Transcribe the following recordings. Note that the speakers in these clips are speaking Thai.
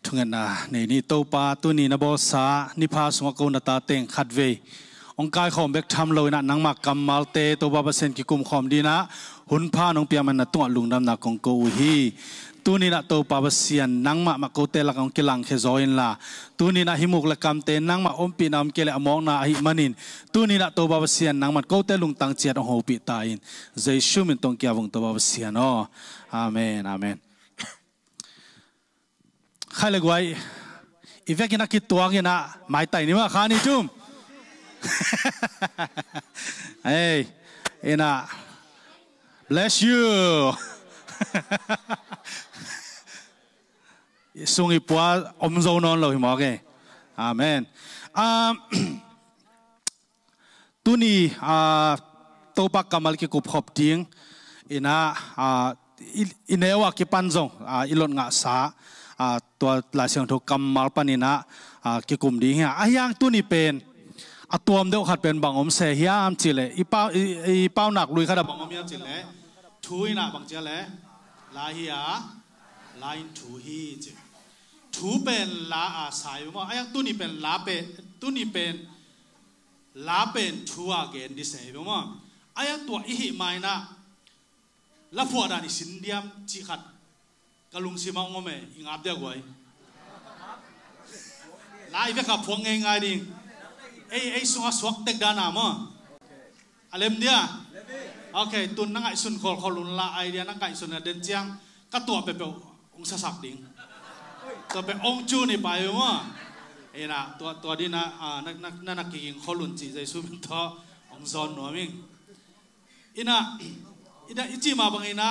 ทุงนะนี่โตปาตุนีนะบอสานิพาสงกนตาเต็งขัดเวองกายขอมเบกทำเลยนะนังมักกำมัลเตโตบาเปอร์เซ็นต์กิกุมขอมดีนะหุ่นพาน้องเปียมันนะตัวลุงดำนักของกูฮีตัวนี้นะโตปาเปอร์เซ็นต์นังมาโกเตลักของกิลังเคจอยน์ละตัวนี้นะหิมุกละกำเตนังมาอมปีนามเกลอมองนะหิมันินตัวนี้นะโตปาเปอร์เซ็นต์นังมาโกเตลุงตังเจียดองหูปีตายินใจชุ่มตรงเกียวงโตปาเปอร์เซ็นต์อ๋ออาเมนอาเมนใครเลยไว้อีเวกินักกิตัวกินะหมายไต่นี่ว่าขานี่จุ่มเฮ้ยเอ็นะ bless you ส่งอีปัวอมโซนอนเลยหมอแกอาเมนตุนี่ตัวปักกำมัลกิกุบขอบทิ้งเอ็นะอินเอวากิปันซงอิลอนงาสาตัวลายเสียงถูกกำมัลปานินะกิกุมดีเฮียอายังตุนี่เป็นตัวมันเดียวขัดเป็นบางอมเสียมจิเลอีเป้าหนักลุยขนาดบางอมยามจิเลทุยนะบางเจเลลาเฮียลาอินทุฮีจิทุเป็นลาอาศัยมั้งอายังตุนี่เป็นลาเป็นตุนี่เป็นลาเป็นทัวเกนดิเซย์มั้งอายังตัวอิหิไม่นะละพวกนั้นสินเดียมจิขัดกะลุงสิมังงเมอิงอับเดียกไว้ลายเวกับพวงง่ายๆดิไอ้สุขสวักเด็กดานามั้งอะไรมันเดียโอเคตุนนังไอสุนขอลุนละไอเดียนังไอสุนเดินเจียงก็ตัวไปเป็นองศาศักดิ่งตัวเป็นองจูนี่ไปมั้งเอ็นะตัวดีนะนักกิ่งขอลุนจีใจสุนทอองซอนหนัวมิงอินะอิจิมาบังอินะ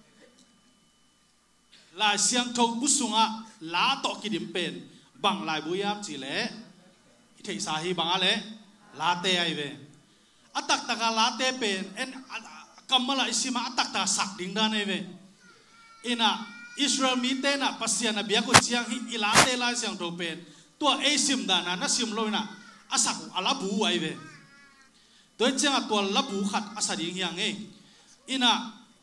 ลายเสียงทงบุษุงะลาตอกิดิมเป็นบังลายบุยามจีเล่เทสาฮีบังอะไรลาเตไอเวอัตักตะกาลาเตเป็นเอ็นกำมะลาอิสิมาอัตักตะสักดิ่งด้านไอเวอินะอิสราเอลมีเตนะปัสยานะเบียกุเชียงฮิอิลาเตลายเสียงทงเป็นตัวเอซิมดานะนัสิมโลยนะอาศักอาลาบูไอเวโดยเจ้าตัวลาบูขัดอาศัยดิ่งยังเองอินะ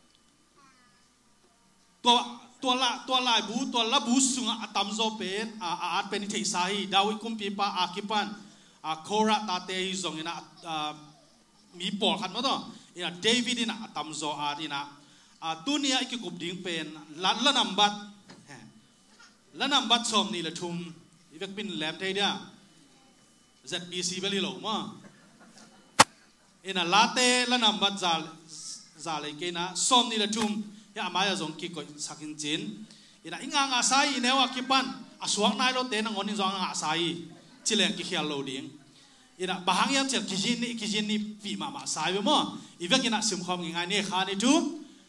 ตัวลายบูตัวละบูสุงอาตัมโซเป็นอาจเป็นเทสาฮีดาวิคุมปีปาอาคิปันโคราตาเตฮิซงอินะมีปอดขัดมั้งต่ออินะเดวิดอินะอาตัมโซอาดินะตัวนี้ไอ้กิกุบดิ่งเป็นละนำบัตสมนี่ละชุมอีเวกเป็นแหลมเทียด ZBC เบลีโลมั้งอินะลาเตละนำบัตซาเลยกินะสมนี่ละชุมยามาอย่าส่งกิกสักินจินอินะอิงางาไซเนวากิปันอสวงนายโรเตนังอนิจงางาไซจิเลงกิเขียโลดิ่งอินะบางอย่างเจอกิจินนี่ปีมาไซเบมั้งอีเวกินะสิมคอมง่ายนี่ขานี่จุ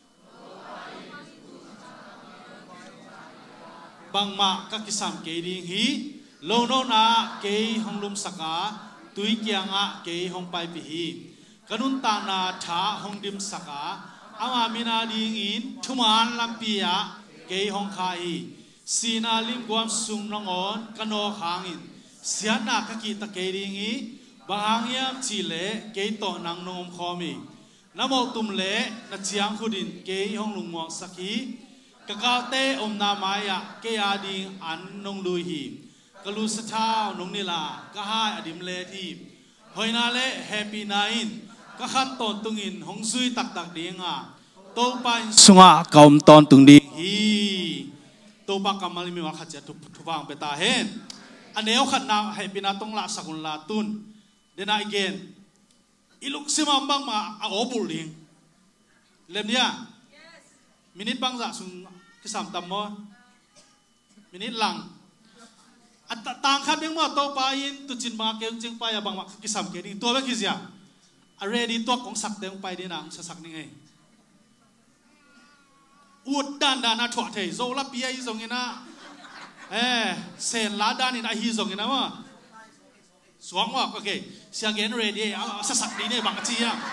บางมาก็กิสามเกดิ่งฮีโลโนนาเกยฮงลุมสกาตุยเกียงะเกยฮงไปปีฮีกนุนตานาชาฮงดิมสกาอามามินาดิงินทุมานลัมปียะเกยฮงคายสีนาลิมกวมสุงนงอนกันโอหางินเสียนักกิตะเกดิงีบางยามจีเล่เกยโตนังนงคอมีน้ำมตุมเล่นัดเชียงขุดินเกยฮงลุงมองสักีกะกาเตอมนามายะเกยอาดิงอันนงลุยฮีกลุสท้าวนงนิลากะหายอดิมเลทีหอยนาเล่แฮปปี้ไนน์ก็ขัดตอนตุงินหงซุยตักดีงาโตไปสุงะกอมตอนตุงดีฮีโตปากกำมะลิมีว่าขัดจะทุบางไปตาเห็นอันเดียวขัดนาให้ปีนาต้องละสกุลลาตุนเดน่าอีกเกนอีลุกซิมาบังมาอาโอบุลิงเล่มเนี้ยมินิบังจะสุงกิสามตัมโมมินิหลังอัตต่างขัดยังว่าโตไปอินตุจินมาเกงจึงไปอะบังมากิสามเกดิตัวเบกิเซียอะไรดีตัวของสักเดงไปดีนังสักนี่ไงอุดด้านน่ะถั่วเทโซลาปีไอซงเงินะเซนลาด้านนี่นะฮีซงเงินะว่าสวงว่าโอเคเสียงเงินเรดีสักดีเนี่ยบังจีอะ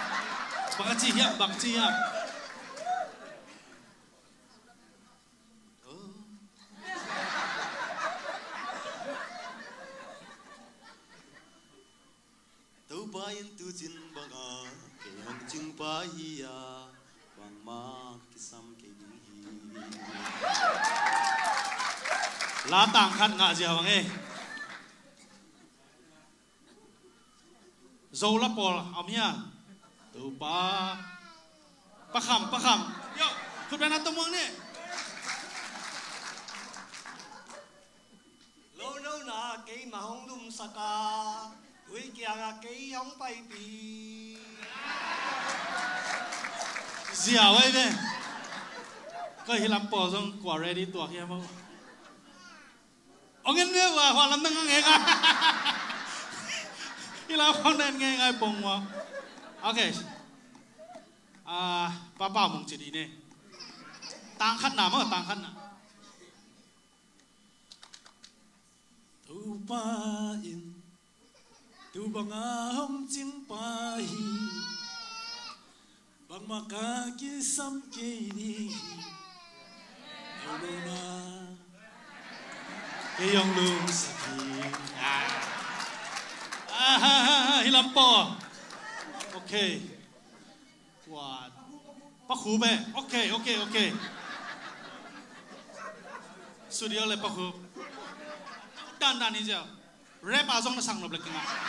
ตัวไปยันตุจินบังอาเกยองจึงไปยาบังมากิสามเกดิงฮี lá tàng khát ngạ gì hả nghe dâu lá bò ẩm nha từ ba khăm yo khúc bên nào tông mong nè lâu lâu na cây mà hông lum saka tuổi kia là cây hông bay bì dẻo ấy về có hi làm bò xong quả ready tuột kia không ông nghe và họ làm năng nghe à hi làm con nên nghe ngay bông mà ok ba bảo mong chỉ đi nè tăng khát nào mà tăng khát nào tu ba in tu bang hong jing pa hi bang ma ka ki sam ke ni lo na cái ông lương saki hi làm bò ok wow bác khu bé ok studio lại bác khu đan đi giờ rap à xong nó sang nộp lại kinh à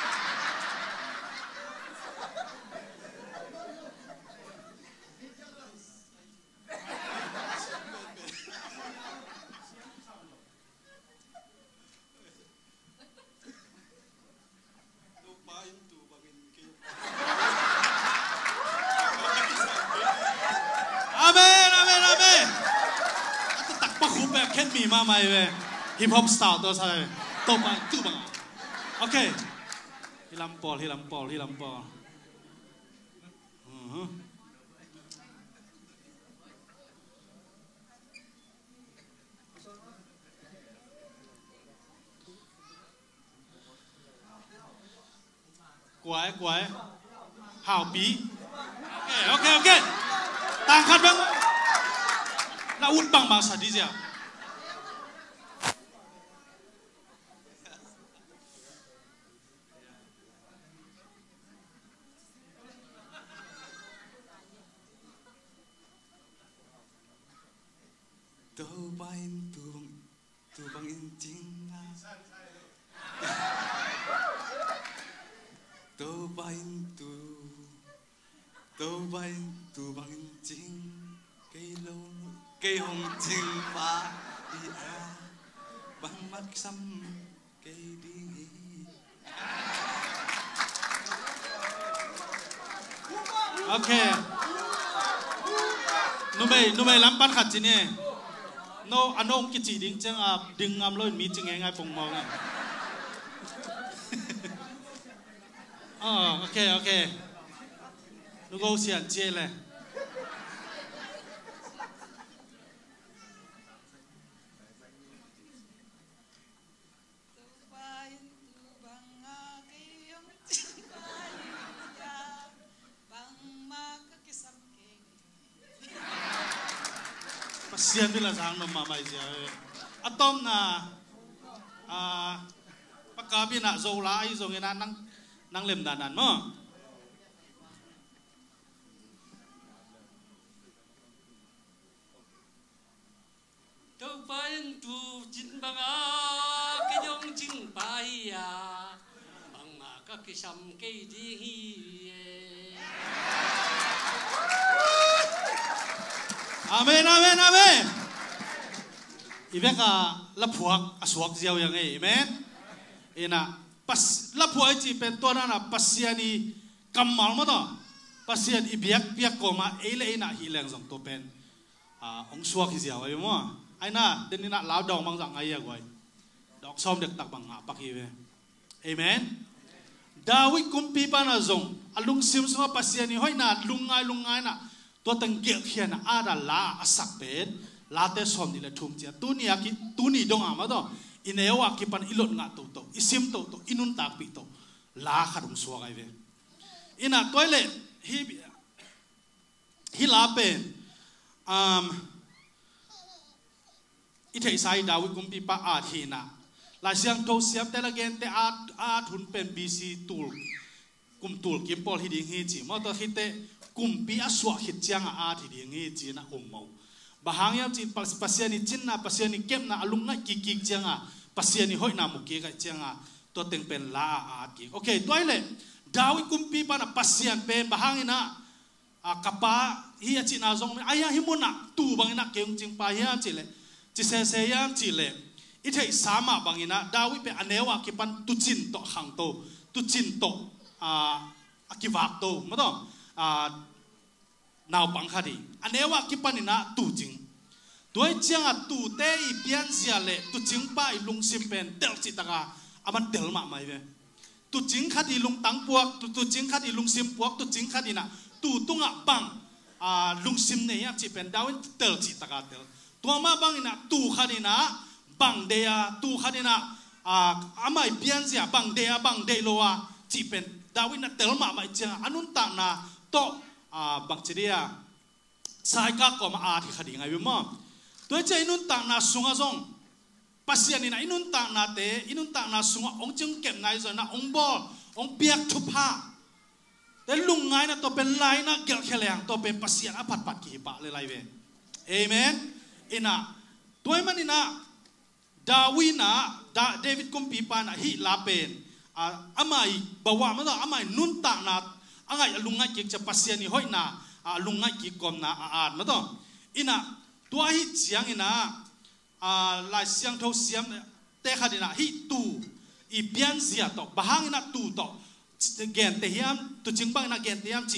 amen tắc bác khu bé khen mì mà mày về hip hop styleตัวใช่ตัวไปตู้บังโอเคฮิลัมปอลกวยห่าวปีโอเคต่างคัดบ้างแล้วอุดบังมาสัตว์ดีเจ้า tu ba in tu bang in jing tu ba in tu bang in jing cây hồng jing pa i a bang mak sam cây đi ok nu mày làm ban khát gì nè no anh ông cái chỉ đinh chăng đinh ngam lôi mi chừng ngay bông màu này ok nu go xian chia này xiên bila sang nó mà mày giờ atom na bác cá bên nạ dầu lá ấy rồi người ta năng làm đàn mà đâu phải tu chín bằng cái dòng chính bài bằng mà các cái sầm cây đi amen ibek la phuak aswak jiao yang ei amen ina pas la phuai chi pen to na pasiani kamal ma to pasian ibiak piak ko ma ele ina hi leng jong to pen ong suak hi jiao ai mo aina denina lao dong mang jang ai goi dok som dek tak bang pak hi ve amen dawi kumpi pa na jong alung sim so pasiani hoina lungai naตัวตั้งเกี่ยวเขียนอาลาสักเป็นลาเตสอมนี่แหละทุ่มเจ้าตัวนี้ดงอามาต่ออินเอวากิปันอิลดงาโตอิซิมโตอินุนตาปิโตลาขัดงสวกไอเวอินะตัวเล่ฮิลาเป็นอิเทไซดาวิกุมปีปะอาทีนะลาเสียงโตเสียมแต่ละเกนแต่อาทุนเป็นบีซีตูลกุมตูลกิมปอลฮิดิงฮีจีมาต่อฮิเตกุมปีอสวะฮิตจังอาทีดิงฮีจีนะองเมา bahang yam ci pasien ni chin na pasien ni kem na alung ngai kikik changa pasien ni hoi na muki ka changa to teng pen la a ki okay toile Dawi kumpi pa na pasien pen bahang ina kapa hiya ci na zong aya himuna tu bang ina keung ching pa hiya ci le ci se yam ci le ithei sama bang ina Dawi pe anewa ki pan tu chin to hang to tu chin to akiwak to mo to nào bằng khá đi anh emว่า kipan ina tu jing đôi chăng tu te i pian sia le tu jing pa i lung sim pen tel chi taka aman tel ma mai ve tu jing khá đi lung tang puak tu jing khá đi lung sim puak tu jing khá đi na tu tunga bang lung sim ne ya chi pen dawin tel chi taka tel tua ma bang ina tu khá đi na bang de ya tu khá đi na amai pian sia bang de lo a chi pen dawin na tel ma mai chang anun ta na to bacteria sai ka ko ma thi khadi ngai mo to che inun ta na sunga zong pasien ina inun ta na sunga ong chung kem ngai zo na ong bol ong piak thu pha te lung ngai na to pen lai na gel kheleng to pen pasien a pat ki pa le lai ve amen ina toy man ina Dawina David kumpi pa na hi la pen amai bawa ma amai nun ta na angai alungai ki cha pasien ni hoi na alungai ki kom na a ma to ina tua hi chiang ina lai siang tho siam te khadina hi tu i pian sia to bahang ina tu to gen te hiam tu ching bang na gen te hiam chi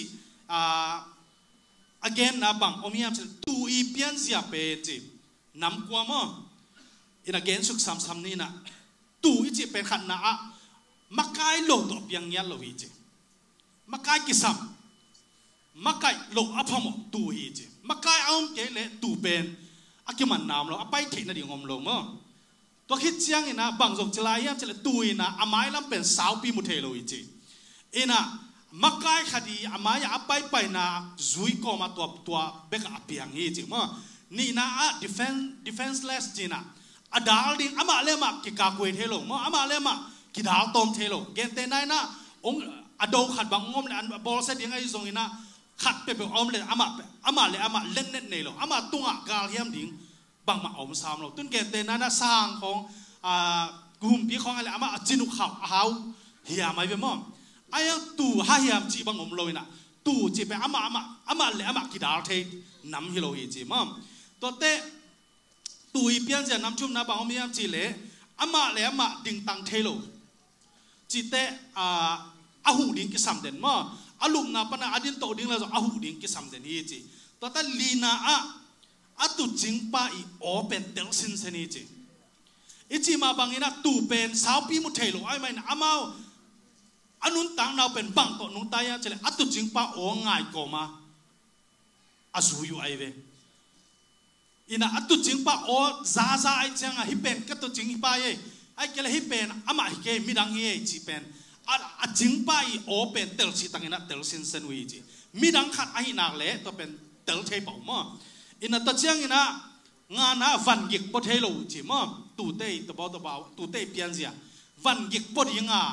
again na bang omiam tu i pian sia pe chi nam kwa mo ina gen suk sam ni na tu i chi pe khat na makai lo to piang ya lo hi chi makai kisam makai lo apamo tu hi chi makai aum ke le tu pen akiman nam lo apai the na di ngom lo mo to khit chiang ina bang jong chlai yam chele tu ina amai lam pen sau pi mu the lo hi chi ina makai khadi amai apai pai na zui ko ma to beka apiang hi chi mo ni na defenseless jina adal ding ama le ma ki ka kwe the lo mo ama le ma ki dal tom the lo gen te nai na ong ado khat bang ngom le an bol se ding ai zong ina khat pe pe om le ama len net nei lo ama tunga gal hiam ding bang ma om sam lo tun gen te nai na sangของgum piของอะไรama jinu khaw hau hiam mai be mo ai tu ha hiam chi bang om lo ina tu chi pe ama le ama ki dal the nam hi lo hi chi mo to te tu i pian ja nam chum na bang om hiam chi le ama ding tang the lo chi te ahu ding ki sam den mo alum na pana adin to ding la zo ahu ding ki sam den hi chi to ta lina atu jing pa i open tel sin sen hi chi ichi ma bangina tu pen sao pi mu thelo ai mai na amao anun tang na pen bang to nung ta ya chele atu jing pa o ngai ko ma azu yu ai ve ina atu jing pa o za ai chang hi pen ka to jing pa ye ai kele hi pen ama hi ke midang hi chi pen a jing pa i open tel si tangina tel sin sen wi ji midang khat ai nak le to pen tel thei pau mo ina ta chiang ina nga na van gik po thei lo ji mo tu te to ba tu te pian sia van gik po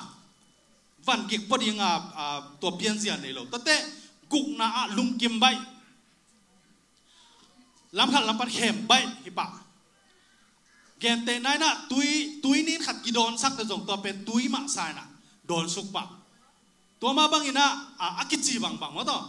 dinga to pian sia nei lo to te guk na lung kim bai lam pat khem bai hi pa gen te nai na tui nin khat ki don sak ta jong to pen tui ma sai na don suk pa to ma bang ina akichi bang mo to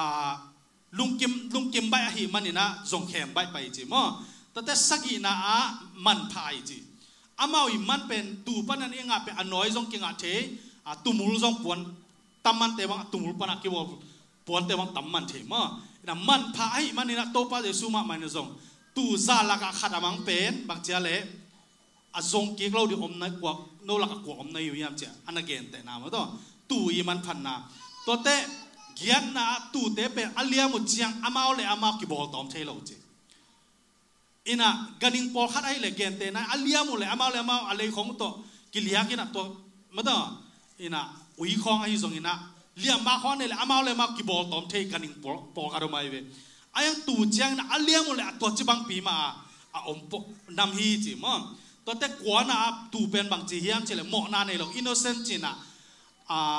lung kim bai hi manina jong khem bai pai chi mo to te sagi na man phai chi amao i man pen tu panan inga pe anoi jong kinga the tumul jong pon tamman te bang tumul pana ki wo pon te bang tamman the mo ina man phai manina to pa de suma man jong tu za la ka khadamang pen bang chia le azong ki glo di om na kwak no la ka ko om na yu yam cha an again te na ma to tu i man phan na to te gian na tu te pe alia mu chiang amao le ama ki bol tom thelo che ina ganing pol khat ai le gen te na alia mu le amao ale khong to ki lia ki na to ma to ina ui khong ai zong ina lia ma khon ne le amao le ma ki bol tom the ganing pol ka ro mai ve ayang tu chiang na alia mu le to chi bang pi ma om po nam hi chi mo to te kwa na tu pen bang chi hiam chele mo na nei lo innocent chi na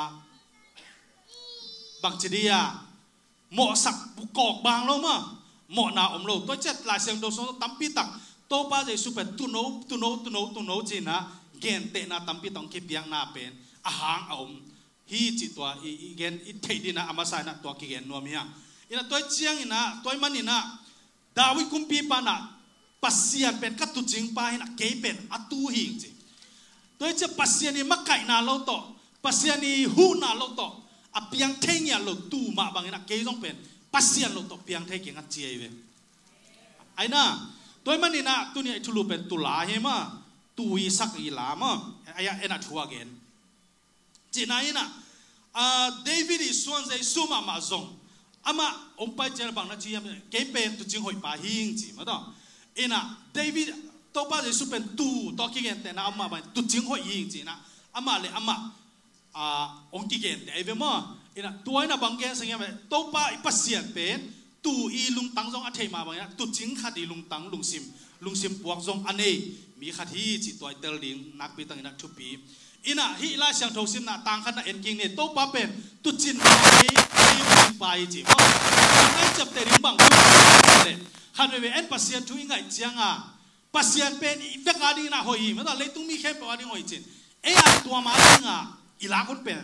bang chi dia mo sak bu kok bang lo mọ na lo tôi chết lại xem đâu số tắm pi tắc tô ba dây super tu nấu gì na gen tệ na tắm pi tông kia biang na pen hàng hi chỉ tua gen ít thấy đi na amasai na tua kia gen nuam hiang ina tôi chiang ina tôi man ina Dawi kumpi pa na pasian pen katu jing pa ina ke pen atu hing ji tôi che pasian ni makai na lo to pasian ni hu na lo to apiang theng ya lo tu ma bang ina ke jong pen pasian lo to piang theng ke ngat chi ve ai na tôi man ina tu ni thulu pen tu la he ma tu i sak i la ma aya ena thua gen ji na ina David is suan zai suma ma zong ama pai chen bang na chi am ke pen tu jing hoi pa hing ji ma do ina David to pa je su pen tu to ki gen te na ama ba tu jing hoi hing ji na ama le ama ong ki gen te ve mo ina tu ina bang gen sang ya to pa i pasian pen tu i lung tang jong a thei ma bang ya tu jing kha di lung tang lung sim puak jong ane mi kha hi chi toi tel ding nak pi tang ina thu pi ina hi la sang tho sim na tang khan na en king ne to pa pen tu chin ai pai ji mo ngai chap te ring bang le khan we en pasien thu ngai chiang a pasien pen ve ka ding na hoi ma da le tung mi khem pa ding hoi chin e a tua ma ding a ila kon pen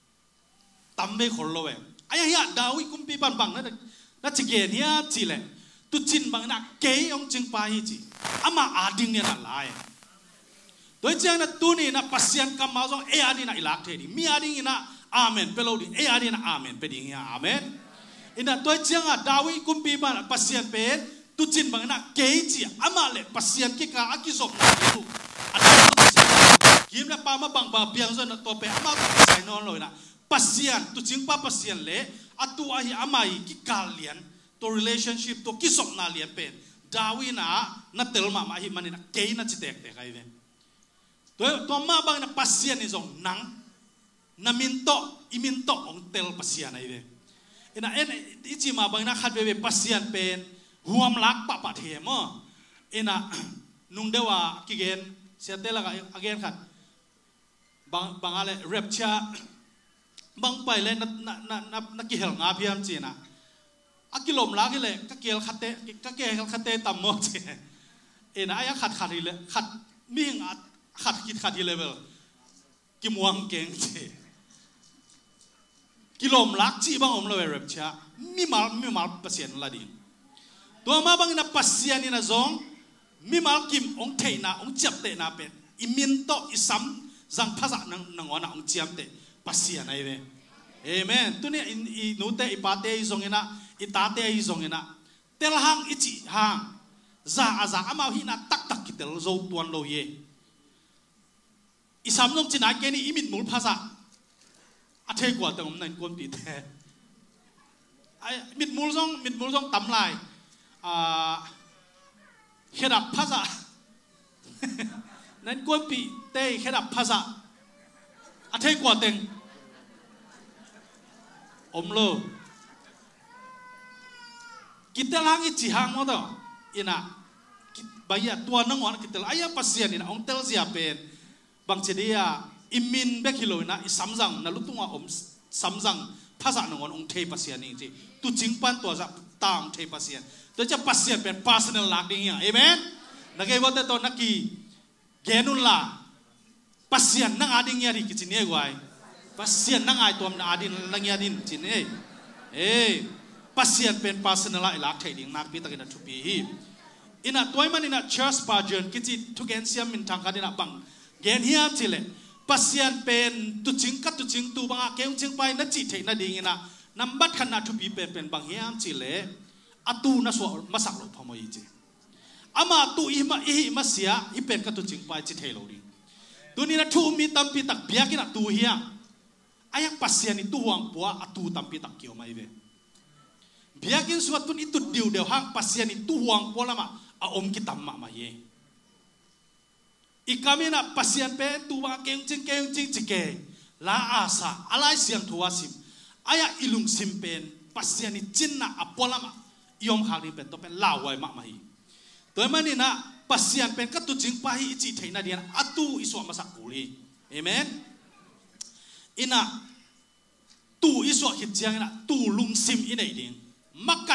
tam be khol lo we aya ya dawi kum pi ban bang na chi ge nia chi le tu chin bang na ke ong ching pa hi ji ama a ding ne na lai tôi chiang na tu ni na pasien kam ma jong e a ding na ilak the di mi a ding ina amen pelo di e a ding na amen pe ding ya amen ina tôi chiang a dawi kum pi ban pasien pe tu chin bang na ke chi ama le pasien ki ka akisop na lu ada kim na pa ma bang ba piang zo na to pe ama ba sai non loi na pasien tu ching pa pasien le atu a hi amai ki kal lian to relationship to kisop na lian pen dawi na tel ma hi manina ke na chi tek te kai ve to ma bang na pasien ni zong nang na iminto ong tel pasien ai ve ina en ichi ma bang na khat ve pasien pen huam lak pa the mo ina nung dewa ki gen sia tela ga again khat bang ale rapcha bang pai le na ki hel nga phiam chi na akilom la ki le ka kel khate tam mo chi ina aya khat ri le khat ming at khat level ki muang keng chi kilom lak chi bang om lo rep cha mi mal pasien la ding to ma bang na pasien ina zong mi mal kim ong thei na ong chap te na pen imin to isam zang phasa nang ona ong chiam te pasien ai ve amen tu ne i nu te i pa te i zong ina i ta te i zong ina tel hang ichi hang za ama hi na tak ki tel zo tuan lo ye isam nong chin a ke ni imit mul phasa a thei kwa tong nan kon pi the ai mit mul zong tam lai hedap phasa nan kon pi te hedap phasa a thei kwa teng lo kita langi chi hang mo do ina baya tua nang on kita aya pasien ina ong tel sia pen bang chedia imin be kilo na samjang na lutunga samjang phasa nang on ong thei pasien ni ji tu jingpan to za tam thei pasien to cha pasien pen personal lak ding ya amen nagai wote to naki genun la pasien nang ading ya ri ki chine gwai pasien nang ai tom na adin lang ya din chine pasien pen personal lak thei ding nak pi takina thupi hi ina toiman ina church pajon kichi thugen siam min thang kadina bang gen hiam chile pasien pen tu ching tu banga keung ching pai na chi thei na ding ina nambat khan na thupi pen bang hiam chile atu na so masak lo phamoi je ama tu i ma sia i pen ka tu ching pai chi thei lo ding tu ni na thu mi tam pi tak bia kina tu hiam ayak pasien ni tu huang puwa atu tam pi tak kio mai ve biakin suatu itu diu deu hang pasien itu huang pola ma a om kita ma ye ikamina pasien pe tu wa keng ching chike la asa alai siang thuasim aya ilung simpen pasien ni chinna apola ma yom khari pe to pe lawai ma hi to mani na pasien pen ka tu ching pa hi chi theina dian atu iso ma sakuli amen ina tu iso hit jiang na tu lung sim inai ding makai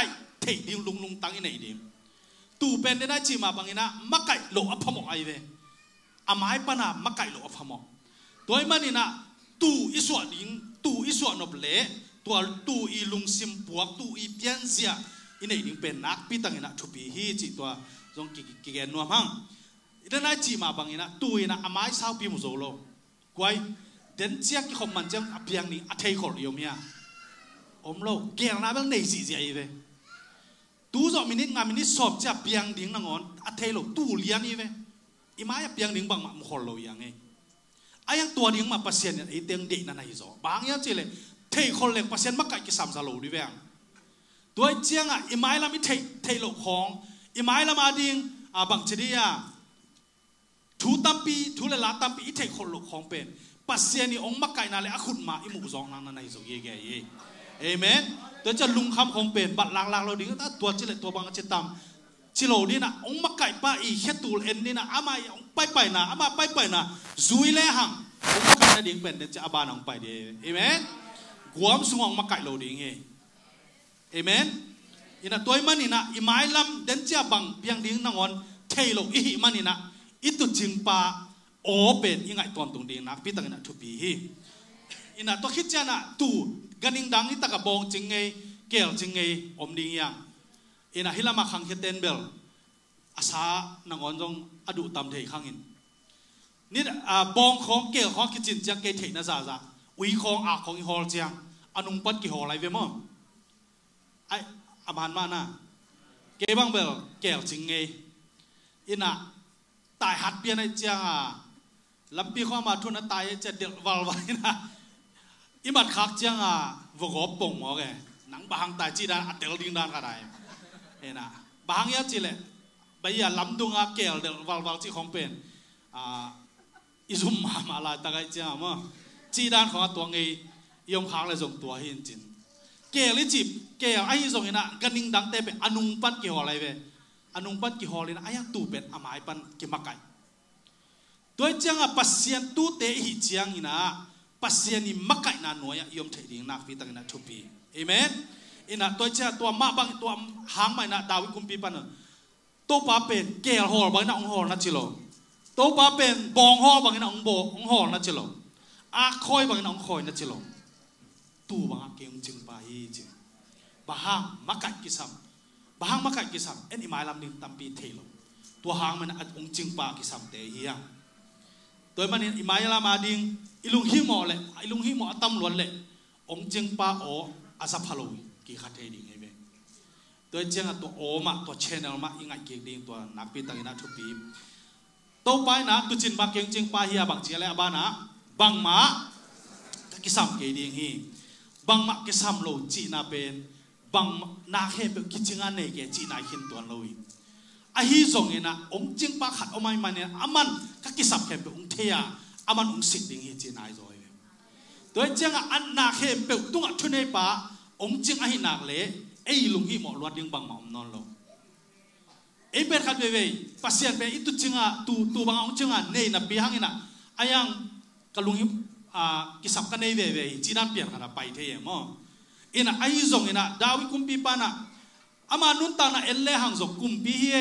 ดิ่งลุงตั้งอีไหนดิ่งตูเป็นได้จีมาบางนะมักไก่โลอพมไอเวอาไม้ปนามักไก่โลอพมตัวมันนี่นะตูอิสวดิ่งตูอิสวนบเล่ตัวตูอีลุงซิมปวกตูอีเปียนเสียอีไหนดิ่งเป็นนักปีตั้งนะทุบีฮีจีตัวจงกิเกนนัวมังได้จีมาบางนะตูอีนะอาไม้สาวปีมุโซโลกวยเดินเจียกิขมันจังเพียงนี้อัฐิขอดยมเนี่ยอมโลเกี่ยงนะเป็นในสีเสียอีเวตูจอมินิงามินิสอบจะเพียงดิ่งนังอนอัฐิโลตูเลี้ยงอีเวอีไม้เพียงดิ่งบางมาขอโลยังไงไอ้ยังตัวดิ่งมาเปอร์เซ็นต์เนี่ยไอ้เตียงเด็กนั่นไอ้จอบางอย่างเจเลยเทคนเล็กเปอร์เซ็นต์มักไก่กิสามสโลดิเวงตัวเจียงอ่ะอีไม้ละมิเทโลของอีไม้ละมาดิ่งบางชนิดอ่ะทูตัมปีทูเลลาตัมปีอีเทคนโลของเป็นปัสเซียนี่องมักไก่นาเลยอาขุดมาอิมุกซองนั่นในสุกี้แก่ยี่เอเมนตัวจะลุงคำของเป็นบัดลางเราดิ้งตัวจิเลตัวบางจิตตามจิโลนี่นะองมักไก่ป้าอีแค่ตูเอ็นนี่นะอามาไปนะอามาไปนะซุยเล่หังองมักไก่นาดิ้งเป็นเดี๋ยวจะอาบานองไปเดียเอเมนกวมสงองมักไก่เราดิ้งเอเมนอินะตัวมันนี่นะอีไม้ลำเดินจะบังเพียงดิ้งนางอนเทโลอีมันนี่นะอิตุจิงปาโอเป็นยังไงตอนตรงนี้นักพิจารณาทุบีอินะตัวคิดจะนะตูกันยิงดังนี่ตะกบองจริงไงเกลจริงไงอมดิ้งยังอินะฮิลามาขังเฮเตนเบลอาสานางอนจงอดุตามเทขังอินนี่บองของเกลของคิดจินจังเกเทนะซาอุยของอาของอีฮอลจังอนุปัดกี่ฮอลอะไรเวมั้งไออามันมานะเกบังเบลเกลจริงไงอินะตายหัดเปียนไอจังลำปีข้ามาทุนตายจะเดือดวลไว้นะอิมัดขักจังวกบป่งหมอแกหนังบางตายจีดานอัดเดลดิ้งดานก็ได้เห็นนะบางอย่างจีเลยใบยาลำดุงเกลเดลวลจีของเป็นอิซุมมาลายตะไคร้จังมั้งจีดานของตัวงี้ยมขังเลยส่งตัวให้จินเกลิจิบเกลไอ้ส่งเห็นนะกันนิ่งดังเตะเป็นอนุปัดกี่หออะไรเว้อนุปัดกี่หอเลยนะไอ้ยังตูเป็นอามายปันกี่มักไก่ตัวจังปัสเซียนตู้เตะหิจังอินะปัสเซียนนี่มักไก่นาหน่วยยมเทดิ่งนักพิจารณาทุบีเอเมนอินะตัวจังตัวมาบางตัวหางไม่นะดาวิคุมปีปันตัวป้าเป็นเกลหอบางนะองหอนัชโลตัวป้าเป็นบองหอบางนะองหอนัชโลอาคอยบางนะองคอยนัชโลตู้บางเกี่ยงจึงไปจึงบางมักไก่กิสัมบางมักไก่กิสัมเอ็นอิมายลำนิ่งตัมปีเทโลตัวหางมันองจึงปากิสัมเตเฮียตัวมันอิมายลามาดิ่งอิลุงฮิโมเลยอิลุงฮิโมตั้มล้วนเลยองจึงปาโออาซาพาโลกี่ขัดเทดิ่งไงเว้ตัวเจ้าตัวโอมาตัวเชนเนลมาอิงไงเกี่ยดิ่งตัวนักปีตังอินาทุบีตัวไปนะตัวจินบางเกี่ยงจึงปาเฮียบางเจียเลยอาบานะบางมากิสัมเกี่ยดิ่งฮีบางมากิสัมโลจีนาเป็นบางนาเขเป็นกิจงานในเกี่ยจีนาหินตัวโลยอาฮิซงเงินะองจึงปาขัดออกมาไม่เนี่ยอามันก็กิสับเข็มเป็นองเทียอามันองสิดิ่งเฮจีนายโอยตัวเจ้าอันนาเข็มเป็นตุ้งชุนเอปาองจึงอาหินักเล่ไอ้ลุงฮิหมอลวดยังบางมาอมนอนโลไอ้เป็นขัดเว่ยปัสเซียนเป็นอิตุจึงตูบางองจึงเนยนับปีหังเงินะอายังกลุงฮิกิสับกันเนยเว่ยจีนันเปลี่ยนกันไปเทียมั้งอินะไอ้ซงเงินะดาวิคุมปีปานะอามานุนตานะเอลเลหังจงกุมปีเฮ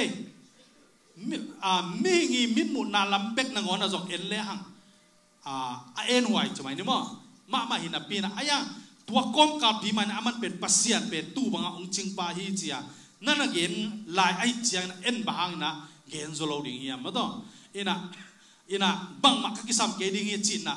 มีงีมิดมุนาลัมเบกนงอนะจงเอลเลหังเอ็นไวใช่ไหมนี่มั้งมาหินาปีนะอายังตัวกอมกับปีมันอามันเป็นปัสเซียนเป็นตู้บังองจิงปาฮีเจียนั่นเกินลายไอเจียนเอ็นบางนะเกินโซโลดิ่งเฮียมั้งต้องอินะบังมากิสัมเกดิ่งเฮียจีน่ะ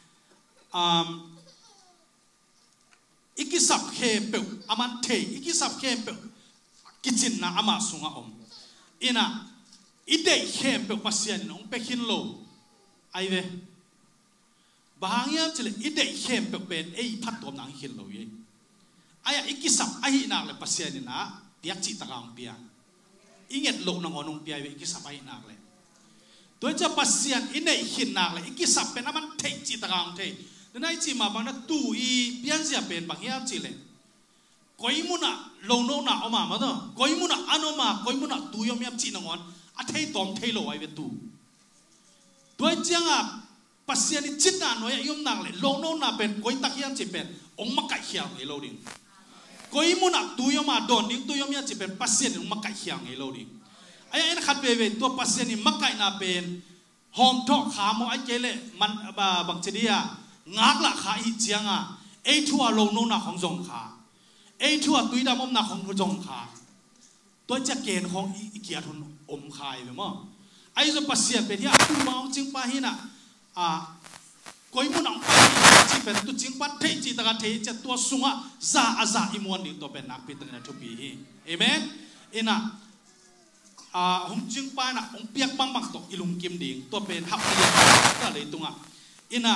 อิกิสับเคเปลอามันเทอิกิสับเคเปลกิจินนะอามาสุงอมอินะอิเดย์เข้มเปปัสยานองเปกินโลไอเวบางอย่างจะเลยอิเดย์เข้มเปเป็นไอพัดตัวนังกินโลยี่ไอ้อิกิสับไอ้นักเลยปัสยานนะเดียกจิตตะกางเปียอิเงตโลนังอนงเปียเวอิกิสับไอ้นักเลยตัวจะปัสยานอิเดย์ขินนักเลยอิกิสับเป็นอามันเทจิตตะกางเทนั่นไอ้จีมาบางนั้นตู้อีเปียนเสียเป็นบางอย่างจิเลยก้อยมุนะลงโน่นน่ะเอามาต้องก้อยมุนะอันเอามาก้อยมุนะตู้ยอมยับจีนงอนอัฐิตอมเทโลไว้เป็นตู้ตัวเจ้าปัสยานิจิตนาหน่วยยมนักเลยลงโน่นน่ะเป็นก้อยตะเคียนจีเป็นองค์มักไก่เขียวไอ้โลดิ้งก็อีมุนักตัวยมาโดนดิ้งตัวยมาจะเป็นปัสเซียนมักไก่เขียงไอ้เราดิไอ้นักขัดเวตัวปัสเซียนนี่มักไก่น่าเป็นหอมทอกขาโมไอ้เจเล่มันบางทีเดียงักละขาอีเจียงไอ้ทั่วโลกโน่นของจงขาไอ้ทั่วตุยดำอมนาของจงขาตัวจะเกณฑ์ของอีเกียร์ทุนอมคายไปมั้งไอ้จะปัสเซียนเป็นที่ตัวมาจริงป่ะฮินะก็อีมุนังไปจีเป็นตัวจริงป่ะเทจีตะกันเทจะตัวสุงซาอาซาอิมวนนี่ตัวเป็นนักพิจารณาทุบีฮิเอเมนอินะหงจึงป่ะนะหงเปียกบางตกอิลุงกิมดิ่งตัวเป็นหักเลียนก็เลยตรงอินะ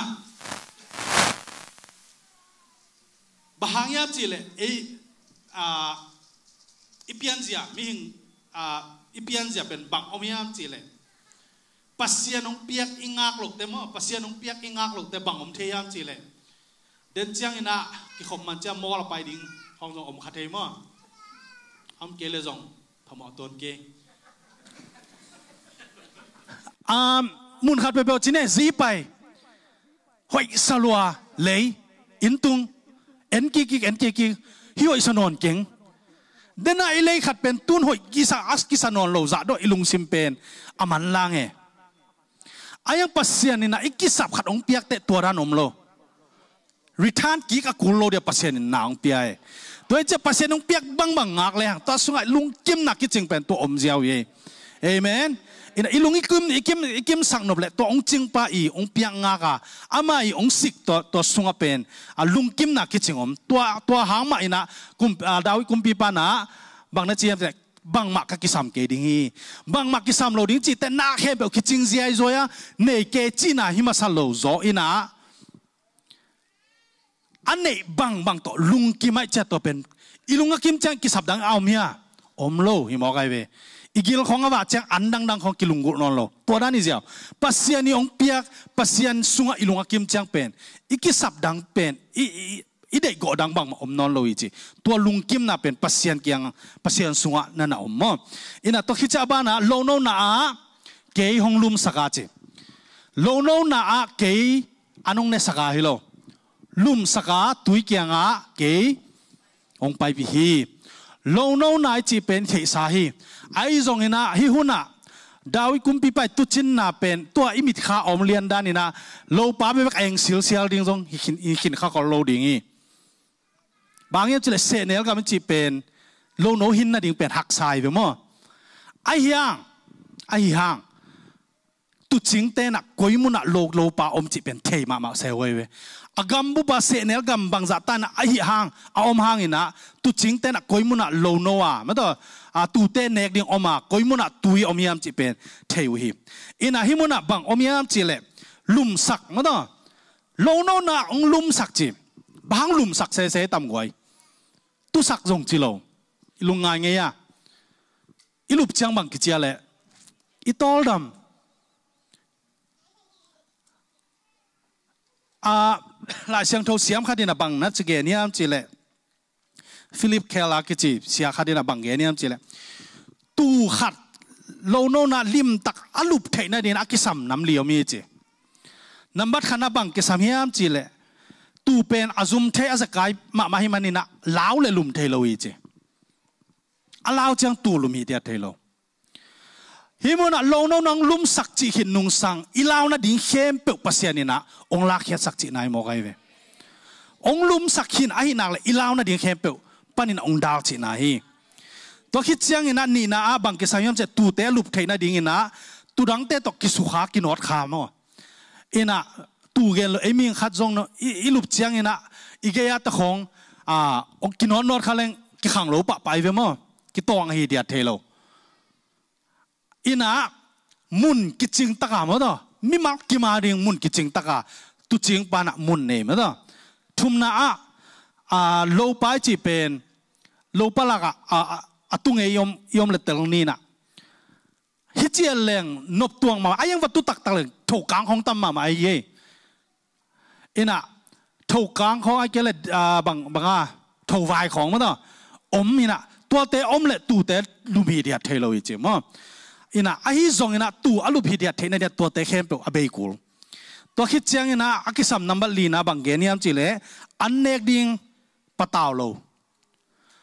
บางอย่างจีเลยอีเปียนเสียมีหิงอีเปียนเสียเป็นบางอมีอย่างจีเลยปัสเซียนองเปียกอิงากหลกแต่มั้งปัสเซียนองเปียกอิงากหลกแต่บางอมเทียมจีเลยเดินเจียงอินะกิขมมันจะมอลไปดิ่งห้องจงอมขัดเทมั้งอมเกลจงพมอต้นเกมุนขัดไปเปล่าจีเน่ซีไปหอยสลัวเลยอินตุงเอ็นกิฮิวอิสนนเก่งเดินไอเลยขัดเป็นตุนหอยกิสาอัสกิสนนโลซาโดอิลุงซิมเป็นอามันลางเออายังปัสเซียนนี่นะอิกิสับขัดองเปียกเตะตัวรันอมโลริทานกิกกุลโลเดียปัสเซียนนี่นาองเปียโดยจะปัสเซียนองเปียกบางงักเลยตัวสุงไอลุงกิมนักกิจิงเป็นตัวอมเจียวเยเอเมนอิลุงอีกิมสังนบเลยตัวองจิงปาองเปียกงากอามาองสิกตัวสุงเป็นลุงกิมนักกิจิงอมตัวหางมาอินะกุมดาวิกุมปีปานะบางนาเจียมแต่บางมักกิสามเกดิ้งฮีบางมักกิสามโลดิ้งจีแต่นาเขเบลกิจิงเซียโซยเนเกจีน่าหิมาสัลโลโซอินะอันนี้บางตัวลุงกิมไม่เจตัวเป็นอีลุงกิมจังกิสับดังเอาเมียอมโลหิมอกไอเวอีกิลของว่าจังอันดังของกิลุงกุนนโลตัวนั้นนี่เจ้าปัสเซียนนี่องเปียกปัสเซียนสุงอีลุงกิมจังเป็นอีกิสับดังเป็นอีเด็กก็ดังบางมาอมนอนโลอีจีตัวลุงกิมน่ะเป็นปัสเซียนเกียงปัสเซียนสุงนั่นน่ะอมมั้งอินะตัวขิจาบานะโลโนน่ะเกยหงลุมสกาจีโลโนน่ะเกยอันงเนสกาฮิโลลุมสกาตุยเกียงเกยองไปพิฮีโลโนน่ะจีเป็นเทสาฮีไอซงอินะฮิฮุนะดาวิกุมปีไปตุจินน่ะเป็นตัวอิมิตข้าอมเลียนด้านนี่นะโลปาไปแบบเองเสียวดิ้งซงหินข้าก็โลดิ้งอีบางอย่างจะเลยเสนเนลก็มันจีเป็นโลโนหินน่ะดิ้งเป็นหักสายไปมั้งไอ้ยังตุจิงเตนักกวยมุนักโลปาอมจีเป็นเทมาเซเวเวอากำบุบาเสนเนลกำบางจัตตานะไอ้ยังอมหางอินะตุจิงเตนักกวยมุนักโลโนไม่ต้องตูเตเนกดิ้งอมากวยมุนักตุยอมยามจีเป็นเทวหิอินะฮิมุนักบางอมยามจีเล่ลุมสักไม่ต้องโลโนน่ะองลุมสักจีบางลุมสักเซ่ต่ำกว่าตุสักจงจีโลลุงไงเงี้ยอีลุบจังบางกิจอะไรอีตอลดำหลายเสียงโทเสียมขัดดินะบางนัดจีเกเนียมจีเลยฟิลิปเคลากิจิเสียขัดดินะบางเกเนียมจีเลยตูขัดโลโนน่ะลิมตักอลุบเทน่ะดินะกิสัมน้ำเลี้ยวมีจีน้ำบัดขันนะบางกิสัมเฮียมจีเลยตูเป็นอาซุมเทอาสกายมาให้มันนี่นะลาวเลยลุมเทโลอีจีลาวจังตูลุมฮีเดียเทโลฮิมุนะโลโนนังลุมสักจีหินนุงสังอีลาวนะดิ้งเข้มเปิกปัสยานี่นะองลักเฮียสักจีนายโมกไอเวองลุมสักหินไอหินักเลยอีลาวนะดิ้งเข้มเปิกปนินองดาวจีนายตัวคิดเสียงนี่นะนี่นะบางกิสัมยมจะตูเตลุบเทนะดิ้งนะตูดังเตตกกิสุขากินอดขามอ่ะอินะตูเกลเอมิงขัดจงเนาะอีลุบเจียงอินะอีเกียตะขององกินอดนอดขาเลงกิขังโลปะไปเวมั้งกิตองฮีเดียเทโลอินะมุนกิจิงตะกามั้งต่อมิมักกิมาดิงมุนกิจิงตะกาตุจิงปานะมุนเนมั้งต่อทุมนะโลปายจีเป็นโลปะละกะตุงเอยมเลตลงนี่นะฮิเจียเลงนบตวงมาไอ้ยังวัตถุตักตะเลงถูกกลางของตั้มมาไอ้เย่อินะถูกกลางของไอ้เกลบางถูกวายของมั้งต่ออมอินะตัวเตอมเลตูเตลูบีเดียเทโลอีจิมั้งอินะไอ้ซงอินะตูอลูบีเดียเทนเดียตัวเตเข้มเปอเบย์กูตัวคิดเจียงอินะอากิสัมนัมบัลลีนะบางเกนียมจิเลอันเนกดิ้งปะตาวโล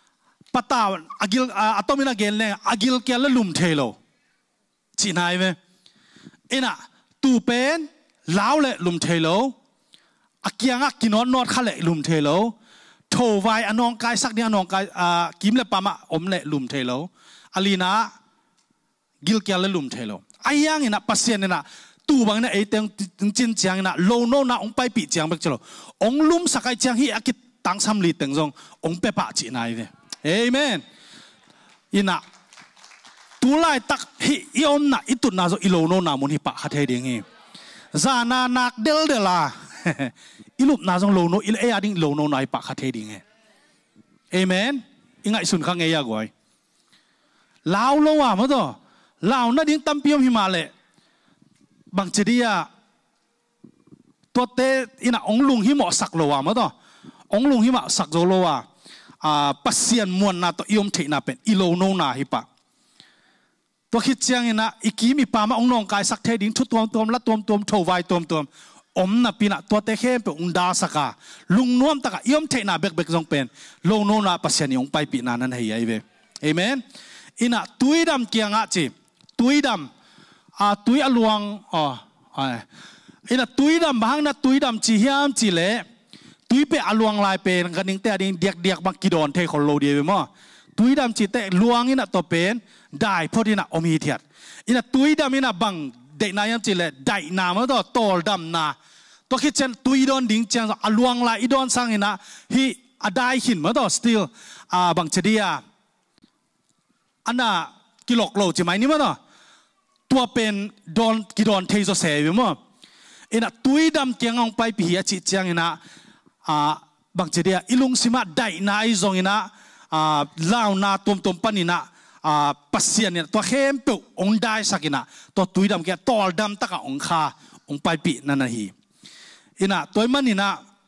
ปะตาอากิลอะตอมินาเกลเนี่ยอากิลเกลลุมเทโลจีนายเวเอ็น่ะตูเป็นลาวเละลุมเทโลอากิยังกินนอดข้าเละลุมเทโลโทไวอนองกายสักเนี่ยอนองกายกิมเละปามาอมเละลุมเทโลอาลีนากิลเกลลุมเทโลไอ้ยังน่ะปัสเซียนน่ะตูบังเนี่ยไอ้เต็งจินเจียงน่ะโลโนน่ะองไปปีเจียงแบบเจโลองลุมสักไอ้เจียงฮีอากิตังซัมลีเต็งซงองเปปะจีนายเวเอเมนอินะตูไลตักฮิยอมน่ะอิตุน่ะโซอิโลโนน่ะมุนฮิปะฮัทเฮดิงฮีซานานักเดลเดล่าอิลุปน่ะซงโลโนอิลเออาดิงโลโนน่ะฮิปะฮัทเฮดิงฮีเอเมนอิงไอสุนขังเอียกวยลาวโลวะมั้งตัวลาวน่ะดิ้งตั้มพิมหิมาเลบางทีอ่ะตัวเตอินะองลุงหิมอสักโลวะมั้งตัวองลุงหิมอสักโจโลวะปัสเซียนมวนนาตัวยอมเทน่าเป็นอิโลโนนาฮิปะตัวคิดเจียงนะอีกีมีปามาองนองกายสักเทดิ้งทุตัวละตัวโทไวตัวอมน่ะปีน่ะตัวเตเข้เป็นอุนดาสกาลุงนวมตะกะยอมเทน่าเบกจงเป็นโลโนนาปัสเซียนยองไปปีนานั้นให้ยัยเวเอเมนอินะตุยดำเกียงอ่ะจีตุยดำตุยอลวงอินะตุยดำบางน่ะตุยดำจีเฮียมจีเล่ตุยเปอลวงลายเป็นกันนิ่งแต่ดิ่งเดียกบางกิโดนเทคนโลเดียวมั้งตุยดำจีแต่ลวงอินะตัวเป็นได้พอดีนะอมีเทียดอินะตุยดำอินะบางเด็กนายจีเล่ได้นามันตัวโตดำนาตัวคิดเช่นตุยโดนดิ่งเจ้าอลวงลายอีโดนสังอินะฮีได้หินมันตัวสติลบางเฉดียอันน่ะกิโลกโลจีไหมนี่มั้งตัวเป็นโดนกิโดนเทโซเซอยู่มั้งอินะตุยดำเกียงองไปปีอาจิตเจียงอินะบางทีเดียอิลุงสิมาได้นาไอซงอินะลาวนาตุมปันอินะปัสเซียนเนี่ยตัวเข้มเปองได้สักอินะตัวตุยดำแกตอลดำตะกะองคาองไปปีนั่นนะฮีอินะตัวมันอินะ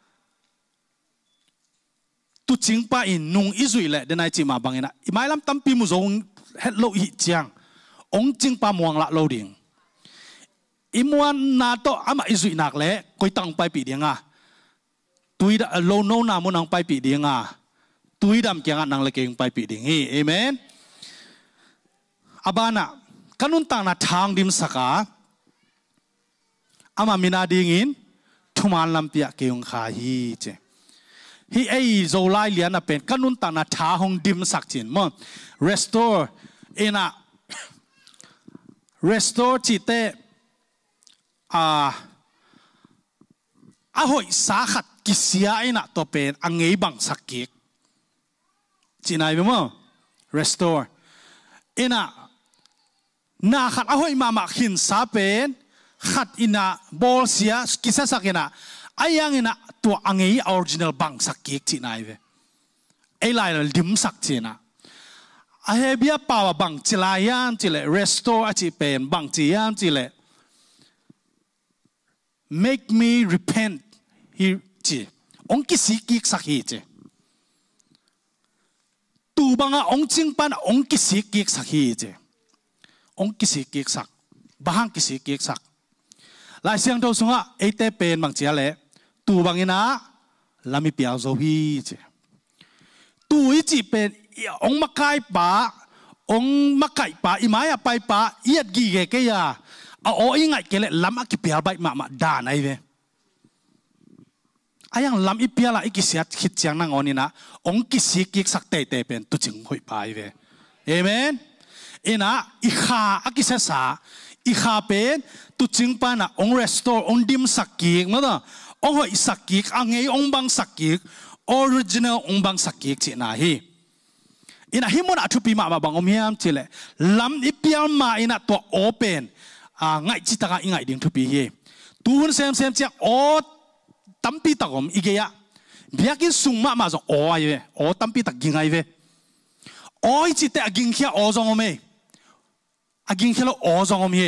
ตุจิงปาอินนุงอิสุยเละเดนายจิมาบังอินะอิไม่ลำตั้มปีมุซงเฮดโลอิเจียงองจิงปามวงละโลดิงอิมวันนาโตอามาอิสุยนักเละกุยตังไปปีเดียงตุยโลโนนามุนังไปปีเดียงตุยดำเกียงนังเล็กเองไปปีเดียงเอเมนอาบานะกันุนตังนาทางดิมสกาอามามินาดิงินทุมานลำเปียเกียงขาฮีเจฮีไอโซไลเลียนเป็นกันุนตังนาทาหงดิมสักจินมั้ง restore เอนะ restore จิเตหอยสาขัดกิเสียไอ้น่ะตัวเป็นอังเงยบังสักเกกจีนายเป็นมั้ง restore ไอ้น่ะนาขัดหอยมาหินสาเป็นขัดอินะบอลเสียกิเสียสักไอ้น่ะไอ้ยังไอ้น่ะตัวอังเงย original บังสักเกกจีนายเป็นไอ้ลายเราดิมสักจีน่ะไอ้เบียป่าวบังจีลายันจีเล่ restore อาจีเป็นบังจียันจีเล่ make me repentฮีจีองค์กิสิกิกสักฮีจีตูบังองค์จิงปันองค์กิสิกิกสักฮีจีองค์กิสิกิกสักบางกิสิกิกสักหลายเสียงโตสุงะเอเตเป็นบางเจ้าเล่ตูบังอินะลามิเปียโซฮีจีตูอีจีเป็นองค์มักไก่ป่าองค์มักไก่ป่าอิมายาไปป่าเอียดกีเกเกียเอาอีไงเกลลำอักเปียร์ใบมาด่าไหนเวอายังลำอีเปียร์ละอีกิเสียคิดเจียงนั่งอนี่นะองกิสิกิกสักเตะเป็นตุจิงหอยไปเวเอเมนเอนะอีขาอักิเสสาอีขาเป็นตุจิงปานะอง restore องดิมสักกิกมั้งนะองหอยสักกิกอังเงยองบังสักกิก original องบังสักกิกจีน่าฮีอินะฮิมุนอัทุปีมาบังอมเฮียมจีเล่ลำอีเปียร์มาอินะตัว openง่ายจิตตะง่ายดิ่งทุปีเฮตูนเซมเจ้าโอตั้มปีตะกอมอีเกียเบียกินสุ่มมาจงโอ้ยเวโอตั้มปีตะกิงไงเวโอ้ยจิตแต่กิงเขียโอจงอมเอกิงเขียโอจงอมเฮ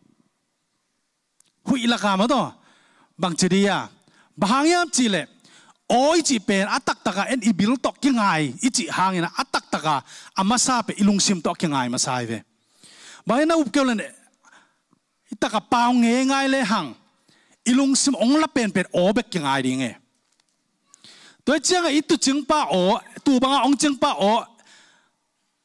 หุยละกามาตัวบางจียาบางยามจีเล่โอ้ยจีเป็นอัตักตะกะเอ็นอีบิลตอกกิงไงอีจีหางนะอัตักตะกะอามาซาเปอิลุงซิมตอกกิงไงมาซาเวบางน่าอุปเกลเนี่ยอิตากะเปล่าเงยง่ายเลยหังอิลุงซิมองละเป็นโอเบกยังไงดีเงตัวเจ้าอิตุจิงป้าโอตูบังองจิงป้าโอ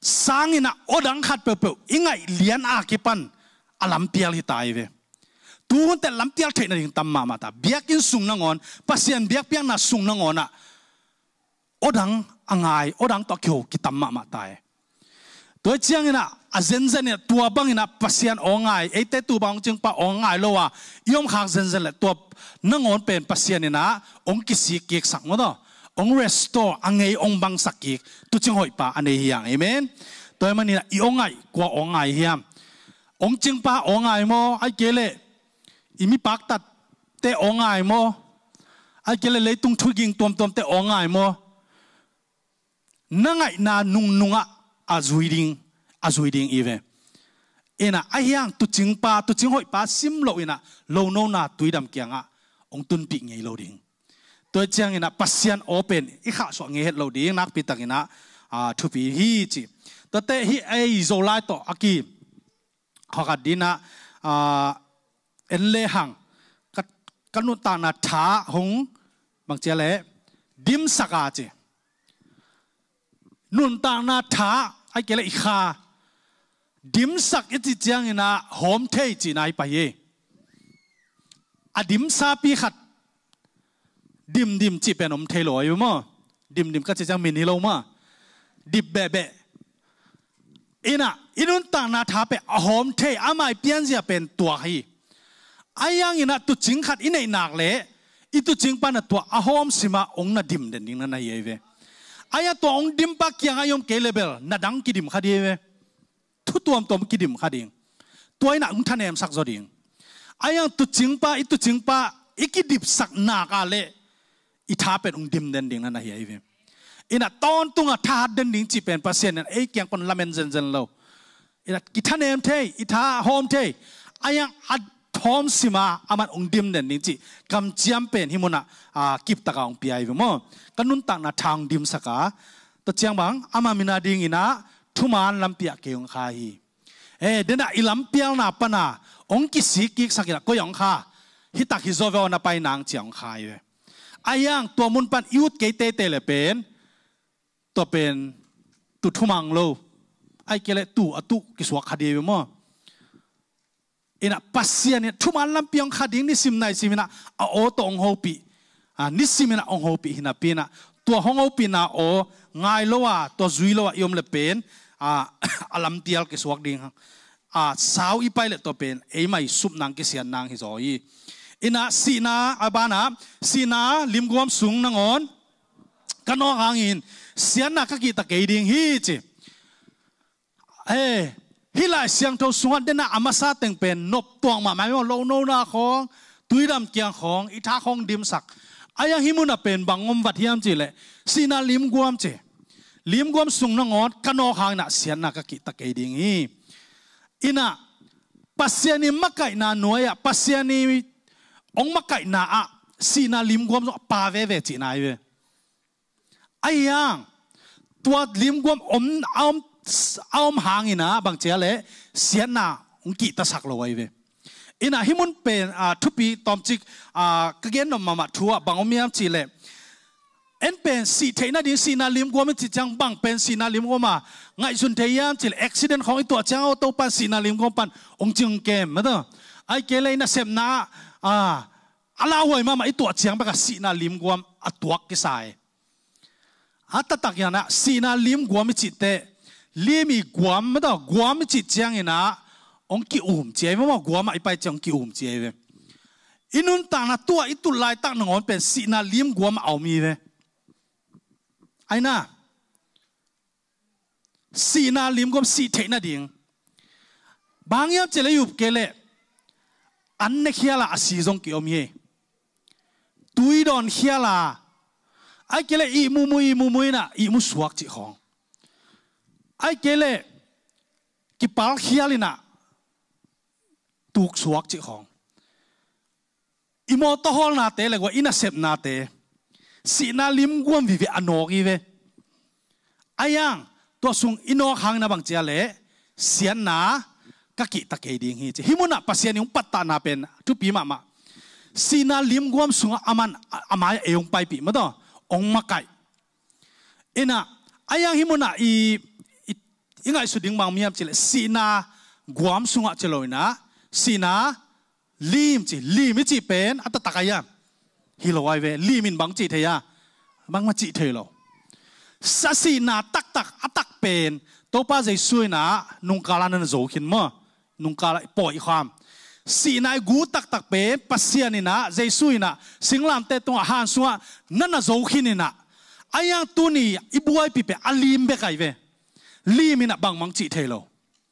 sang ina odang khat pe pe ingai lian a kipan alam pial hi tai ve tu hun te lam pial the na ding tam ma ta biak in sung na ngon pasien biak piang na sung na ngon a odang angai odang to kyo ki tam ma taiตัวเจียงนะอาเซนเซนเนี่ยตัวบังนะปัสยันองไงไอเตตัวบังจึงปะองไงโลวะยอมขางเซนเซนเลยตัวนั่งอนเป็นปัสยันเนี่ยนะองกิสิกิกสักมั้งต่อองรีสโตร์อังไงองบังสักกิกตัวจึงหอยปะอันนี้เฮียงเอเมนตัวมันนี่นะอีองไงกว่าองไงเฮียมองจึงปะองไงโมไอเกเลอีมีปากตัดเตองไงโมไอเกเลเลยตุงทุกิงตัวเตองไงโมนั่งไงนานุงอะอาจุยดิงอีเวเอ็น่ะไอ้ยังตุจิงหอยปาซิมโลอิน่ะโลโนนาตุยดำเกียงอ่ะองตุนปีไงโลดิงตัวเจียงอิน่ะปัสยันโอเปนอีข้าสวงเงเหโลดิงนักปีตักอิน่ะทุบีฮีจีตัวเตฮีไอโซไลโตอากีขอกัดดิน่ะเอ็นเลหังกันนุตานาท้าหงบางเจเลดิมสกาจีนุนตางนาท้าไอเกลอีขาดิมสักอิจิจังนะโฮมเทจีนายไปเยอดิมซาปีขัดดิมจีเป็นอมเทลอยมั้งดิมก็จะจังมินิโลมั้งดิบเบะอินุนตางนาท้าเป็นโฮมเทอาไม่เปลี่ยนจะเป็นตัวให้ไอยังอินะตุจิงขัดอินในหนักเลยอิตุจิงปานตัวอโฮมสิมาองนาดิมเด่นดิ้งนั่นนายเวอายะตัวองดิมปักยังอายมเกเลเบลนาดังกิดิมขัดเยวทุตัวมกิดิมขัดเองตัวไอ้หนักท่านเอ็มสักจดิงอายังตุจิงปาอีกิดิบสักนากาเลอีท้าเป็นองดิมเดนดิ้งนั่นนะเฮียอีเวอินะตอนตุงอ่ะท้าเดนดิ้งจีเป็นเปอร์เซ็นต์นั่นเอ้ยยังคนละเมนเซนเราอินะกิท่านเอ็มเทอีท้าโฮมเทอายังอัดโฮมสิมาอามันองดิมเดนดิ้งจีกำจำเป็นฮิมุนะกิบตะกางปีไอเวมั้งกันนุนตักนาทางดิมสักาตัวเจียงบังอามามินาดิ้งอินะทุมานลำเปียกเกี่ยงข้าฮีเดี๋ยวน่ะอีลำเปียกน่ะปนะองกิสิกิกสักอย่างก็ยังข้าฮิตักฮิโซเวลน่ะไปนางเจียงข้าอยู่อายังตัวมุนปันยุดเกยเตเลยเป็นตัวเป็นตุทุมังโลไอเกลตุอตุกิสวกคดีอยู่มั้งน่ะปัสเซียเนี่ยทุมานลำเปียงคดีนี่ซิมนะโอตัวองโฮปีนี่ซิมินะองโฮปีหินาปีนะตัวองโฮปีนะโอง่ายโลวะตัวจุยโลวะยมเลเป็นอลัมเตียลกิสวกดิ่งสาวอีไปเลยตัวเป็นไม่สุบนางกิเสียนนางฮิโซอีอินะสีนาบานะสีนาลิมกวมสูงนางอนกันนองหางอินเสียนนักกิตะเกยดิ่งฮีจิฮิลายเสียงเท่าสวดเดน่ะอามาซาเต็งเป็นนบตวงมาหมายว่าโลโนนาของตุยดำเกียงของอิทาของดิมสักอายังฮิมุนะเป็นบังอมวัดเฮียมจีเลยสีนาลิมกวมจีลิมกวมสุงนงอดกันนอหางน่ะเสียนนักกิตะเกยดิ่งฮีอินะปัสยานิมักไก่นาหน่วยปัสยานิองมักไก่นาสีนาลิมกวมปาเวจีนายเวอายังตัวลิมกวมเอาหางอินะบางเจ้าเลยเสียนาองกิตะสักลอยเวอินะฮิมุนเป็นทุปีตอมจิกกเกนนมาทัวบางอมียมจีเลยเอ็นเป็นสีเทน่าดีสีนาลิมกว่ามันจิจังบังเป็นสีนาลิมกว่ามาไงสุนเทียมจิอุบิเหตุของไอตัวเจ้าตัวปันสีนาลิมกว่าปันองจึงเกมมั้งต่อไอเกเลยน่ะเสพนาลาวไว้มาไอตัวเจ้าไปกับสีนาลิมกว่าตัวกิสายตักอย่างน่ะสีนาลิมกว่ามันจิตเตลิมีกว่ามั้งต่อกว่ามันจิตจังอินะองกิเจียมั้งว่ากว่ามันไอไปจังกิเจียเวอินุนต่างน่ะตัวอิตุลายตั้งนงอนเป็นสีนาลิมกว่ามันเอามีเวไอ้น่ะสีนาลิมก็สีเทน่าดิ่งบางอย่างเจริญอยู่เกล้อันนี้เขียละสีจงเกี่ยวมีตุยดอนเขียละไอ้เกล้อีมุยน่ะอีมุสวกจิของไอ้เกล้กิปาลเขียลิน่ะตุกสวกจิของอีโมตฮอลนาเตเลยว่าอินาเซปนาเตสีนาลิมกวมวิเวอนอกอีเวอายังตัวสุงอินอกหางนาบังเจเลเสียนนากักิตะเกยดิ่งฮีจิฮิมุนะปัสยานิงปัตตานาเป็นทุปีมาสีนาลิมกวมสุงอามันอามายเอวไปปีมาต่อองมาไก่เอ็นะอายังฮิมุนะอียังไงสุดดิ้งบางมียามจิเลสีนากวามสุงะจิโลยนะสีนาลีมไม่จีเป็นอัตตะกายะฮิโลไอเวลีมินบางจีเทียบางมาจีเทโลสีนาตักอัตตะเป็นตัวป้าใจช่วยนะนุงกาลานันโจขินมั้งนุงกาลาปล่อยความสีนายกูตักเป็นปัสยานี่นะใจช่วยนะสิงลามเตตงอาหารสัวนั่นน่ะโจขินนี่นะไอ้ยังตัวนี้อีบัวปีเปอลีมเบกไอเวลีมินะบางมังจีเทโล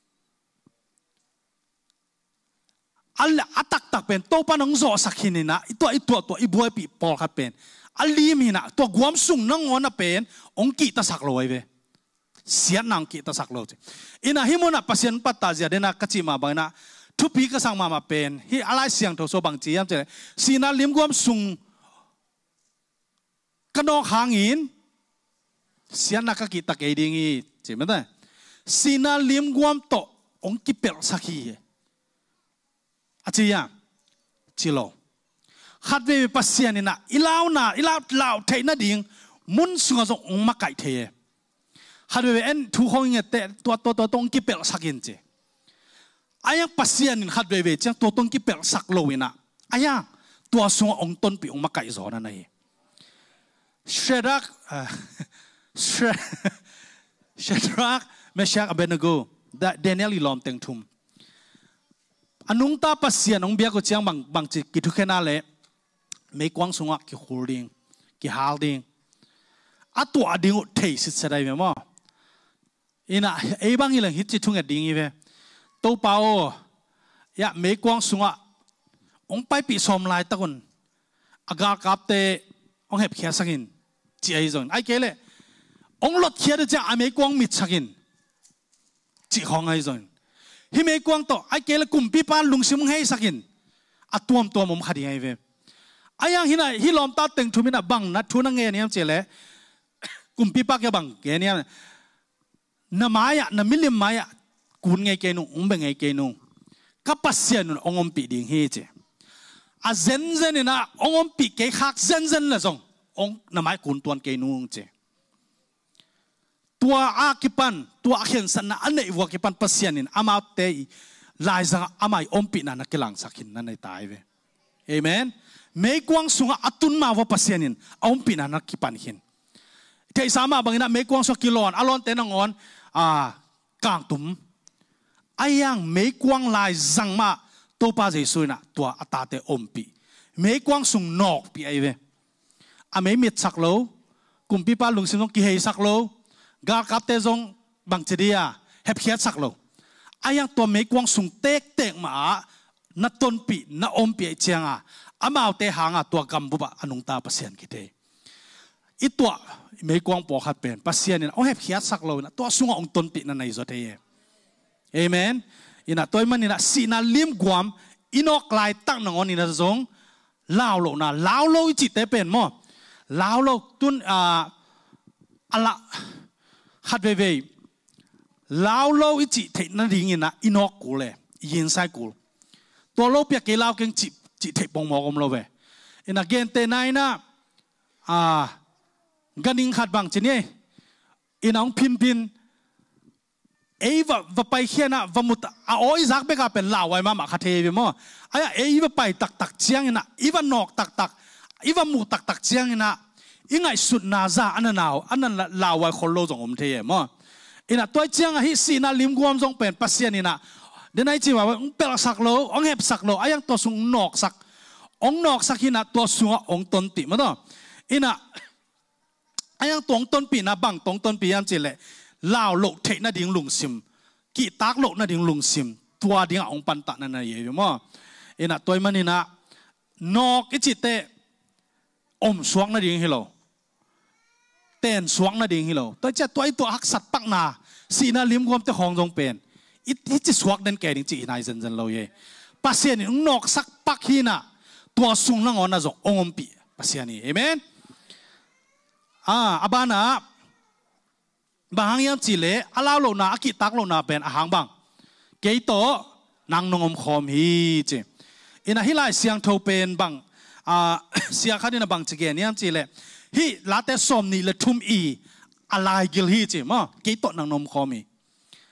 อัลอัตักเป็นตัวปนังโจสักหินนะตัวอีบัวปีปอลครับเป็นอัลลีมินะตัวกวมสุงนังงอนนะเป็นองกีตาสักโลไอเวเสียนังกีตาสักโลจอินะฮิโมนะปัสยันปัตตาเจเดนะกัจจิมาบางนะทุบปีกสังมาเป็นฮิอะไรเสียงตัวโซบังจียามเจสีนาลิมกวมสุงกันนองหางอินเสียนักกีตาเกดิงีเจไม่ได้สีนาลิมกวมโตองกีเปลสักฮีอาจจะยังจิโลขัดเวปัสยานี่นะอีลาวเทน่าดิ่งมุนสุงจงองมาไก่เทขัดเวเอ็นทุกห้องเงี้ยแต่ตัวตรงกิเปลสักยินเจอายังปัสยานี่ขัดเวจังตัวตรงกิเปลสักโลวินะอายังตัวสุงองต้นปีองมาไก่จอนั่นเองเชดรักเมชากอเบนโกเดนิเอลอีลอมเต็งทุมอันนุ่งตาปัสยานองเบียก็เจียงบางจิกิทุกแค่นั้นแหละไม่กว้างสงะกิฮูดิงกิฮาลดิงอัตัวอดิ่งเทสิสได้ไหมมั้งอินะไอ้บางอย่างฮิตจิทุ่งอดิ่งอีเวตัวเปล่ายะไม่กว้างสงะองไปปีสอมลายตะกุนอากาศกับเตองเห็บเขียสักินจีไอจงไอเกล่องหลดเขียดจะอไม่กว้างมิดสักินจีของไอจงฮิเมกวางโตไอเกลกุมปีปานลุงซิมให้สักินอัตัวมุมขัดยังไงเวไอยังฮินะฮิลอมตาเต็งทุมินะบังนัดทุนังเงี้ยเนี่ยเจเลกุมปีปากแกบังเงี้ยเนี่ยน้ำมายะน้ำมิลิมมายะกุนไงเกนุอุ้มเบงไงเกนุกับปัสเซียนุองอมปีดิ่งเฮเจอาเซนนี่นะองอมปีเกขักเซนละจงองน้ำมายกุนตัวเกนุเจตัวอาคิปันตัวอาเขียนสันนะอันนี้วัวคิปันปัสยานินอามาเตยลายสังอามาอมปีนันนักลังสักินนั่นในตายเวเอเมนไม่กวางสุงอัตุนมาวัวปัสยานินอมปีนันนักคิปันหินเทสามาบางนะไม่กวางสุกิโลนอลอนเตนังอนกางตุมไอยังไม่กวางลายสังมาตัวป้าเจสุยนะตัวอัตาเตอมปีไม่กวางสุงนอกปีไอเวอาไม่มิดสักโลกุมปีป้าลุงสินงกิเฮสักโลกากับเตจงบางเจดียเฮบเขียดสักโลอายังตัวไม่กวางสุงเตกมานัดต้นปีนัดอมปีเจียงอามาเอาเตหางตัวกำบุบะอนุงตาปัสยันกิเตอีตัวไม่กวางปอขัดเป็นปัสยันนี่เอาเฮบเขียดสักโลนะตัวสุงองต้นปีนั่นในสุดเองเอเมนอินะตัวมันนี่นะสีนาลิมกวามอินอกลายตั้งนงอนี่นะจงลาวโลนะลาวโลจิตเตเป็นมั้งลาวโลตุนอะไรฮัดเวลาวโลอิจิเทนั่นดิ่งนะอินอกกูเลยยินไซกูตัวโลเปียกเกลาวเก่งจิเทปงมอกมโลเวอินะเกนเตนายนะกันนิงขัดบังเจนี่อินะองพินเอวไปเขียนะวมุตอาโอยซักเบกาเป็นลาวไว้มาขัดเทวิมั้งไอ้เอวไปตักเจียงนะอีวันนอกตักอีวันมูตักเจียงนะยังไงสุดนาซาอันนั้นลาวไว้คนโลจงอมเทียมั้งอินะตัวเจียงฮิสีนาลิมกวมจงเป็นปัสยานี่นะเดี๋ยวไหนจีว่าองเปลสักโลองเห็บสักโลไอ้ยังตัวสุงนอกสักองนอกสักฮินะตัวสุงองต้นปีมั้งต้องอินะไอ้ยังตรงต้นปีนะบังตรงต้นปียามจีเลยลาวโลเทน่าดิ่งลุงซิมกีตากโลน่าดิ่งลุงซิมตัวดิ่งองปันตะนั่นน่ะเยอะมั้งอินะตัวมันนี่นะนอกอิจิเตอมสวงน่าดิ่งฮิโลเต้นสวงน่าดิ่งฮิโลตัวเจ้าตัวหักสัตปักนาสีน่าลิมความเจ้าของจงเป็นอิจิสวกเดินแก่ดิ่งจีนายเซนเราเย่ปัสยานี่นอกสักปักฮินะตัวสุงนั่งอ่อนน่ะจงองปีปัสยานี่เอเมนอาบานะบางอย่างจีเล่อาลาวโลนาอากิตักโลนาเป็นอาหารบางเกยโตนางนงอมคอมฮีจีอินะฮิไลเสียงโทเป็นบางเสียขัดนะบางจีเกนี่ยจีเล่ฮิลาเตสอมนี่เลทุมอีอะไรกิลฮีจีมั้งเกยโตนางนงคอมี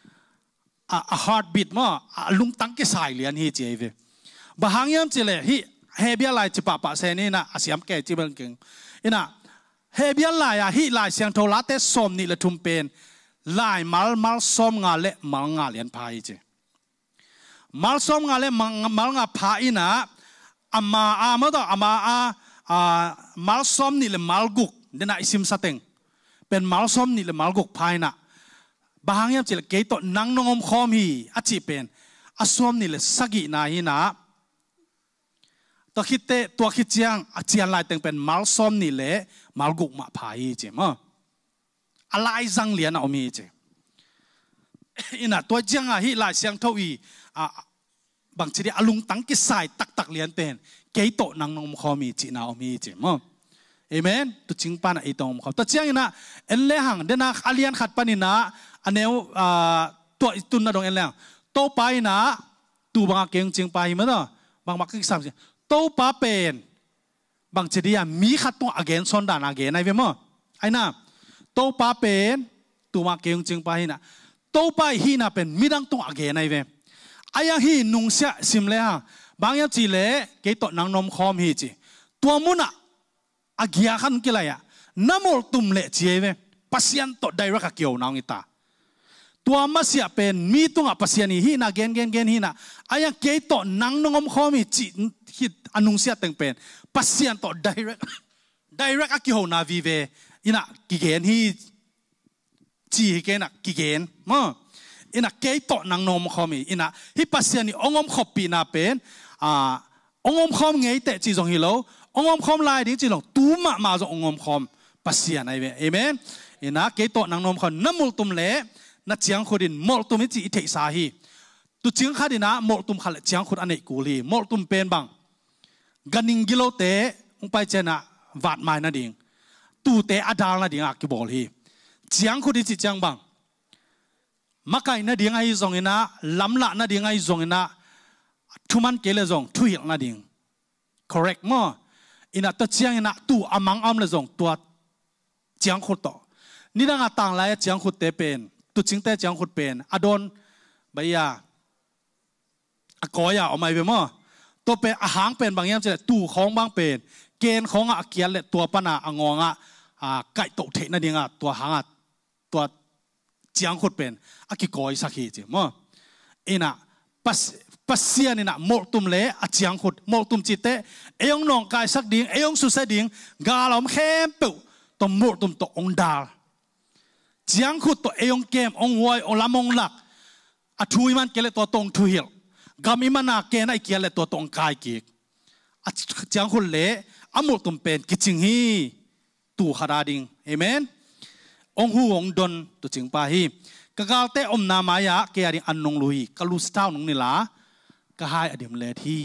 heartbeat มั้งลุงตั้งกี่สายเลียนฮีเจเวบางอย่างจิเลฮีเฮเบียไลจิปะปะเซนี่นะอาเซียมแก่จิบังเก่งอินะเฮเบียไลฮีไลเสียงโทรเตสอมนี่ละทุมเป็นไลมัลซ้อมงาเละมัลงาเลียนพายเจมัลซ้อมงาเละมัลงาพายนะอามาต่อมัลซ้อมนี่ละมัลกุกเดน่าอิสิมสเต็งเป็นมัลซ้อมนี่ละมัลกุกพายนะบางอย่างจิเลเกยโตนังนงอมคอมฮีอาจิเป็นอาซ้อมนี่ละสกินาฮีนะตัวคิดเตตัวคิดเจียงเจียนลายเต็งเป็นมัลซ้อมนี่แหละมัลกุกมาพายเจมั้งอะไรจังเลียนเอามีเจอินะตัวเจียงฮีลายเสียงเท่าอีบางทีอลุงตั้งกิสายตักเลียนเป็นเกยโตนังนงคอมีจีนาเอามีเจมั้งเอเมนตัวจริงปานะไอตองเขาตัวเจียงนะเอ็นเล่หังเดนักอาเลียนขัดปานินะอันเนี้ยตัวตุนนะดงเอ็นเล่โตไปนะตูบางเก่งจริงไปมั้งเนาะบางมักกิสามสิโตป้าเป็นบางทีเดียมีขัดตัวอเกนซอนดานอเกนไอเวมั้งไอน่ะโตป้าเป็นตูมาเก่งจริงไปนะโตป้าฮีน่ะเป็นมีดังตัวอเกนไอเวไอ้ยังฮีนุ่งเสียซิมเลยฮะบางอย่างจีเล่เกยโตนังนมคอมฮีจีตัวมุน่ะอาเกียขันกี่ไรอ่ะน้ำมลตุ่มเละจีเวปัสยันโตได้รักเกี่ยวนางอิตาตัวมาเสียเป็นมีตัวปัสยันฮีน่ะเกนฮีน่ะไอ้ยังเกยโตนังนมคอมฮีจีฮิตอนุเสียตึงเป็นปัสยันโตได้รักเกี่ยวนาวีเวอินะกิเกนฮีจีเกน่ะกิเกนมั้งอินะเกยโตนังนมคอมีอินะฮิปัสยันนี่องอมขบปีนาเป็นองอมคอมไงแต่จีจงฮิโลองอมคอมลายดิ้งจีลงตูมาจงองอมคอมปัสยันไอเวเอเมนอินะเกยโตนังนมคอมน้ำมุลตุมเล่นัดเจียงคนดินมุลตุมจีอิเทสาฮีตุเจียงข้าดินะมุลตุมขัดเจียงคนอันเอกกูลีมุลตุมเป็นบังกันนิงกิโลเตะไปเจนะวาดไม้นั่นเองตูเตะอาดาลนั่นเองกิบอลฮีเจียงคนดิจิเจียงบังมาไก่นั่นเองไอ้จงอินะลำละนั่นเองไอ้จงอินะทุมันเกลจงทุยนั่นเอง correct มั้งอินะตัวเจียงอินะตูอามังอัมเลยจงตัวเจียงคนต่อนี่ดังต่างหลายเจียงคนเตะเป็นตัวจริงเตะเจียงคนเป็นอดอนใบยาอกอยาออกมาเป็นมั้งตัวเป็นอาหารเป็นบางอย่างจะตู้ของบางเป็นเกณฑ์ของอาเกียนเลยตัวปนาองงไก่โตเทนั่นเองตัวหางตัวเจียงขุดเป็นอากิกอยสักทีจีมั้งเอ็นะปัสเซียนี่นะหมดตุ่มเละอาเจียงขุดหมดตุ่มจิตเตเอยงนองกายสักดิ่งเอยงสุดสักดิ่งกาลอมเข้มเปิวตัวหมดตุ่มตัวองดาลเจียงขุดตัวเอยงเกมองวอยองลำองหลักอาทุยมันเกลตัวตรงทุยลกามิมานาเกนไอเกียเลยตัวตรงกายกิกเจียงคนเละอมุตุมเป็นกิจิงฮีตู่ฮาราดิงเอเมนองหูองดนตัวจิงปาฮีกะกาเตอมนามายะเกียริอันนงลุยกะลุสตาวนงนิลากะหายอดิมเลที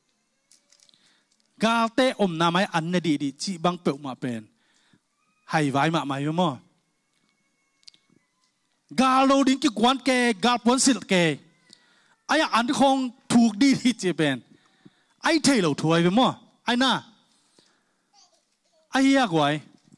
กาเตอมนามายอันนดีจีบังเปิลมาเป็นให้ไว้มาไม่ยมั้งกาโลดิงกิกวนเกกาปวนสิลเกไอ้อันคงถูกดีที่จะเป็นไอ้เทเราถวยไปมั้งไอ้น่าไอ้เหี้ยกวย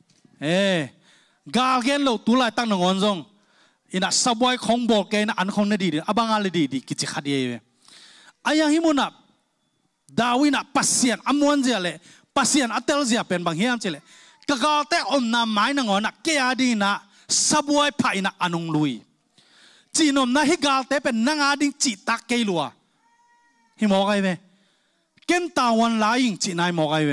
กาเกนเราตัวลายตั้งหนึ่งวันจงอินะสบายของบอกเกนอันคงน่าดีอับางอะไรดีกิจขัดเย่ไอ้ยังหิมุนับดาวินะปัสเซียนอมวันเจเลยปัสเซียนอัตเตลเจเป็นบางเฮียมเจเลยกะกาเตอมนาไม้หนึ่งวันเกียดีนะสบายไพ่นะอันงลุยจีนอมนะฮิกาเตเป็นนางอาดิงจิตาเกลัวฮิมอกไอเวเกนตาวันลายิงจีนายมอกไอเว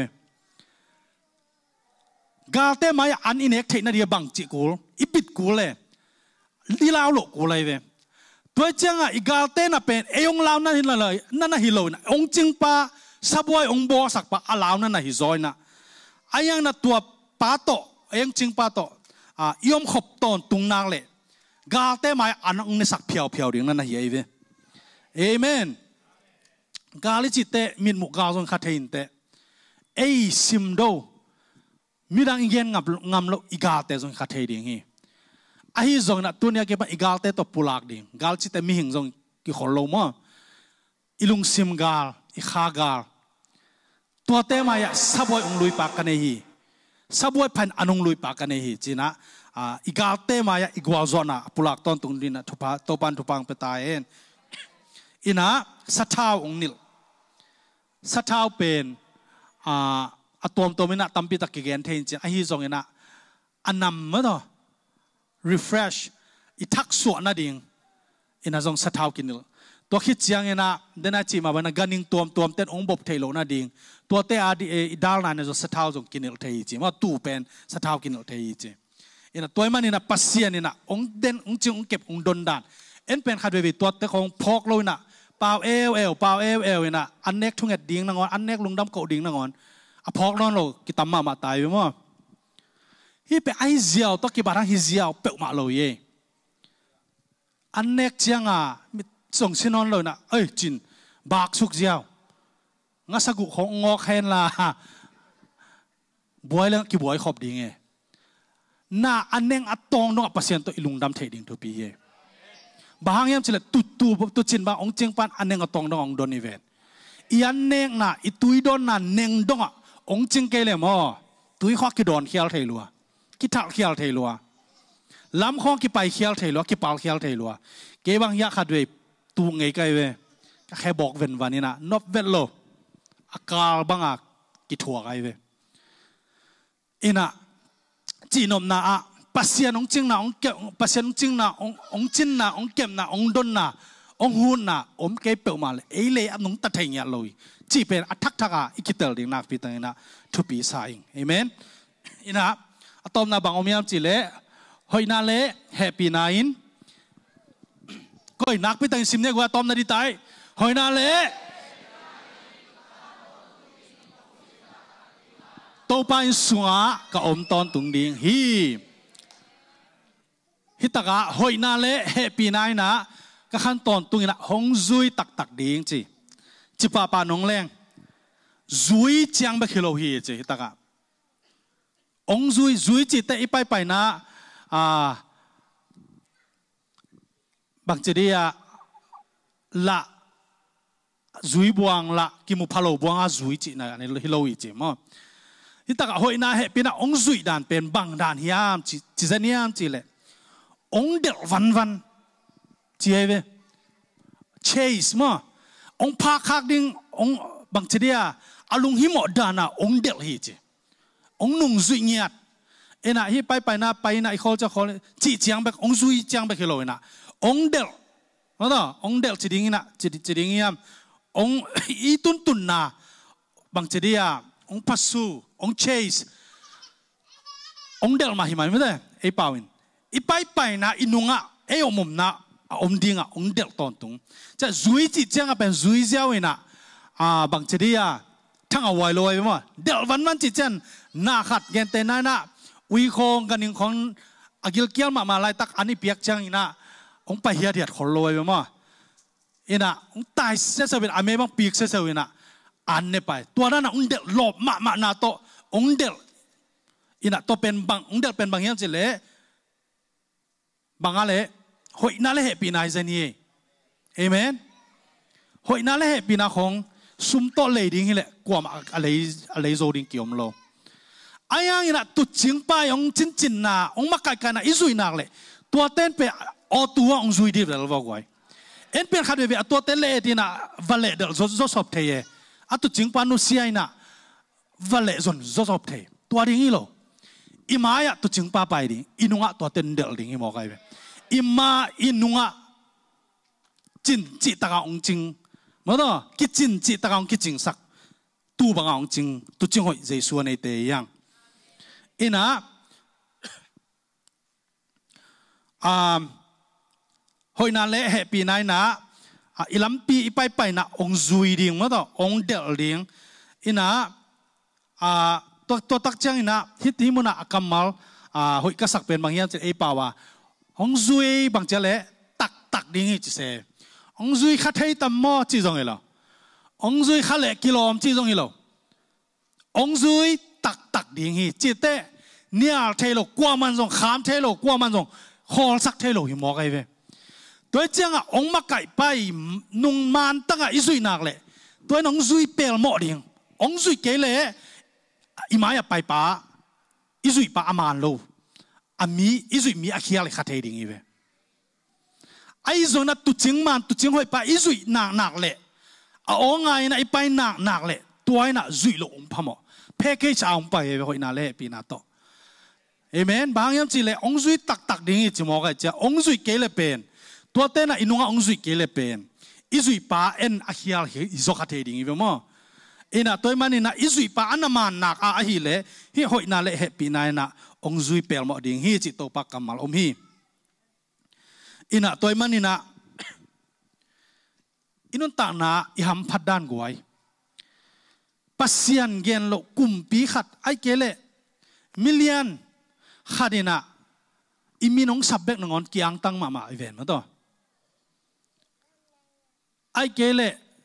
กาเตมาอันอินเอกเทนเดียบังจิกูอิปิดกูเลยลีลาวโลกูเลยเวตัวเจ้าอีกาเตน่ะเป็นเอองลาวนั่นเลยนั่นน่ะฮิโลนะองจิงปาสบวยองโบสักปะอาลาวนั่นน่ะฮิจอยนะไอ้ยังน่ะตัวปาโตเองจิงปาโตยอมขบตอนตุงนางเลยกาเตมาอันองนี่สักเพียวดิ่งนั่นน่ะฮิเวเอเมนกาลิจิเตมิดมุกาจงขัดเหินเตเอซิมโดมีดังเย็นงำโลอีกาเตจงขัดเหินฮีไอ้จงน่ะตัวเนี้ยเก็บอีกาเตตัวปุลักดิ่งกาลิจิเตมีหิงจงกิขอโลมาอิลุงซิมกาลอีขากาลตัวเตมาอยากสบวยองลุยปากกันเฮีสบวยพันอนงลุยปากกันเฮีจีนะอีกาเตมาอีกวาจนะปุลักตอนตุงดินทุพาโตปันทุพังเปตายเองอินะสัทธาองนิลสัทธาเป็นอะตอมตัวมินะตัมปิตะกิเกนเทนจิไอฮิซงอินะอันนำมั้งต่อ refresh อีทักษะนั่นเองอินะจงสัทธากินิลตัวคิดเจียงอินะเดน่าจีมาวันกันนิงตัวเต้นองบบเทโลนั่นเองตัวเตอาดีอีดาลนั่นเนี่ยจงสัทธาจงกินิลเทจิมาตู้เป็นสัทธากินิลเทจิอินะตัวมันอินะปัสเซียนอินะองเด่นองจิงองเก็บองดนดานเอ็นเป็นขัดเวทีตัวเตของพอกเลยนะเปล่าเอลอินะอันเน็กทุ่งเอ็ดดิ้งนางอนอันเน็กลุงดำเกาดิ้งนางอนอะพอกนั่นโลกิตามาตายไปมั้งฮีเป็นไอเจียวตัวกิบารังฮิเจียวเปะมาเลยอันเน็กเจียงมีส่งชินอนเลยนะจินบากสุกเจียวงั้นสกุของงอกเห็นละบวยเลยกี่บวยขอบดิ้งน่าอันเน็กอัดตองน้องปัสเซียนตัวอิลุงดำเทดิ้งทุกปีบางอย่างเฉลตุจินบางองเจียงปันอันเน็กอัดตองน้ององโดนอีเวนยันเน็กน่ะอีตุยโดนน่ะเน็งดงองจิงเกลมอตุยข้อกิดอนเขียลเทลัวกิทักเขียลเทลัวล้ำข้องกิไปเขียลเทลัวกิปาลเขียลเทลัวเก็บางยาขัดเวตูไงไกเวแค่บอกเวนวันนี้นะนบเวลโลอากาลบางกิถัวไกเวอินะจีนอมนาปัสเซียนองจิงนาองเก็บปัสเซียนองจิงนาองจินนาองเก็บนาองดนนาองหุ่นนาอมเก็บเปิลมาเลยเลยอันนงตัดแทงยาลอยจีเป็นอัทักทักอีกิเตลดิ้งนักพิตังนะทุปีสายเอเมนอินะอะตอมนาบางอมยามจีเล่หอยนาเล่แฮปปี้นาอินก็นักพิตังซิมเนี่ยกว่าตอมนาดิตายหอยนาเล่โตไปสัวกับอมตอนตุงดิ้งฮิตากะหอยนาเล่แฮปปี้นายนะก็ขั้นตอนตุงนะหงซุยตักดิ้งจีจิปาปานงแรงซุยเจียงไปคิโลฮีจีตากะองซุยจิแต่อีไปนะบางจีเดียละซุยบวงละกิมุพาโลบวงซุยจินะในฮิโลฮีจีมั้งที่ตากะหอยนาเฮปีนะองซุยด่านเป็นบางด่านฮิยามจิเซนียามจีเลยองเดลวันจีเอเวเชสมั้งองพาคักดิ้งองบางทีเดียอาลุงหิมอดานะองเดลฮีจีองนุ่งซุยเงียดนะฮีไปนะอีเขาจะเขาจีเจียงไปองซุยเจียงไปคิโลนะองเดลนะต่อองเดลจีดิ้งนะจีดิ้งยามองอีตุนนะบางทีเดียองพัสซูองเชสองเดลมาหิมันไม่ได้ไอ้ป่าวินอีไปนะอินุงะอมนะอมดิ้งองเดลตอนตุงจะซุยจีเจียงเป็นซุยเจ้าวินะบางทีเดียทั้งเอาไว้ลอยไปมั้งเดลวันจีเจนนาขัดเงินเตน่านะวิโคงกันนิงของอากิลเกียลมาไล่ตักอันนี้เปียกจังอีนะองไปเฮียเดียดขอลอยไปมั้งอีนะองตายเสียเป็นอเมบังปีกเสียอีนะอันนี้ไปตัวนั้นองเดลหลบมานาโตองเดลอีนะตัวเป็นบางองเดลเป็นบางอย่างจิเล่บางอะไรหอยน่าเล่ปีนายเจนี่เอเมนหอยน่าเล่ปีนาของซุ่มโตเลยดิ้งนี่แหละกว่าอะไรโซดิ้งเกี่ยวมั้งโลไอ้ยังนะตุจิงไปองจินนะองมาไกลนะอิซุยนักเลยตัวเต้นไปอตัวองซุยดีเลยว่าไงเอ็นเป็นขัดเวตัวเต้นเลยดีนะวัลเล่เดลซอบเทย์อะตุจิงปานุเซียนะวัลเล่ซอบเทย์ตัวดิ้งนี่โลอิมายะตุจิงปาไปดิ้งอินุงะตัวเต้นเดลดิ้งอีโมไกอิมาอินุงะจิตตะกองจิงมั้งต่อกิจินจิตตะกองกิจิงสักตู้บางองจิงตุจิงหอยใจส่วนในเตยังอินะหอยนาเละปีนายนะอิลัมปีไปนะองซุยดิ้งมั้งต่อองเดลดิ้งอินะตัวตักจังอินะฮิมุนะกัมมัลหอยกษักเป็นบางอย่างจะป่าวองซุยบางจะเละตักดิ้งจิเสองซุยขัดให้ตั้มมอจีจงเหรอองซุยขัดเละกิโลมจีจงเหรอองซุยตักดิ้งฮีจิตเตเนี่ยเทโลกว่ามันจงขามเทโลกว่ามันจงฮอลสักเทโลหิมอไกเวตัวเจ้าองมาไก่ไปนุ่งมันตั้งอิซุยนักเลยตัวน้องซุยเปลหมอดิ้งองซุยเกเล่อิมายไปป้าอิซุยป้าอามานโลอมีอิจุยมีอาเคียเลยขัดเฮดิ้งอีเวไอ้ส่วนนั้นตุจิงมันตุจิงหอยไปอิจุยหนักเลยเอาไงนะไอ้ไปหนักเลยตัวไอ้น่ะจุยลงพมเพคให้ชาวไปเวหอยน่าเล่ปีน่าโตเอเมนบางอย่างจีเลยองจุยตักดิ้งอีจิมอกไอ้เจ้าองจุยเกลเป็นตัวเต้น่ะอินุงองจุยเกลเป็นอิจุยป้าเอ็นอาเคียเลยอิจขัดเฮดิ้งอีเวมั้งเอ็น่ะตัวมันนี่น่ะอิจุยป้าอันนั้นมันหนักอาหิเลยฮิหอยน่าเล่ปีน่าน่ะองจุยเปลหมดดิ้งฮิจิตโตปักกำมัลอมฮิอิน่ะตัวมันนี่น่ะอินุนตานาอิฮัมพัดด้านกวยปัสยันเกนโลกุมปีขัดไอเกเลมิลเลียนขัดินะอิมินองสับเบกนงอนกียงตังมาอีเวนต์มาต่อไอเกเล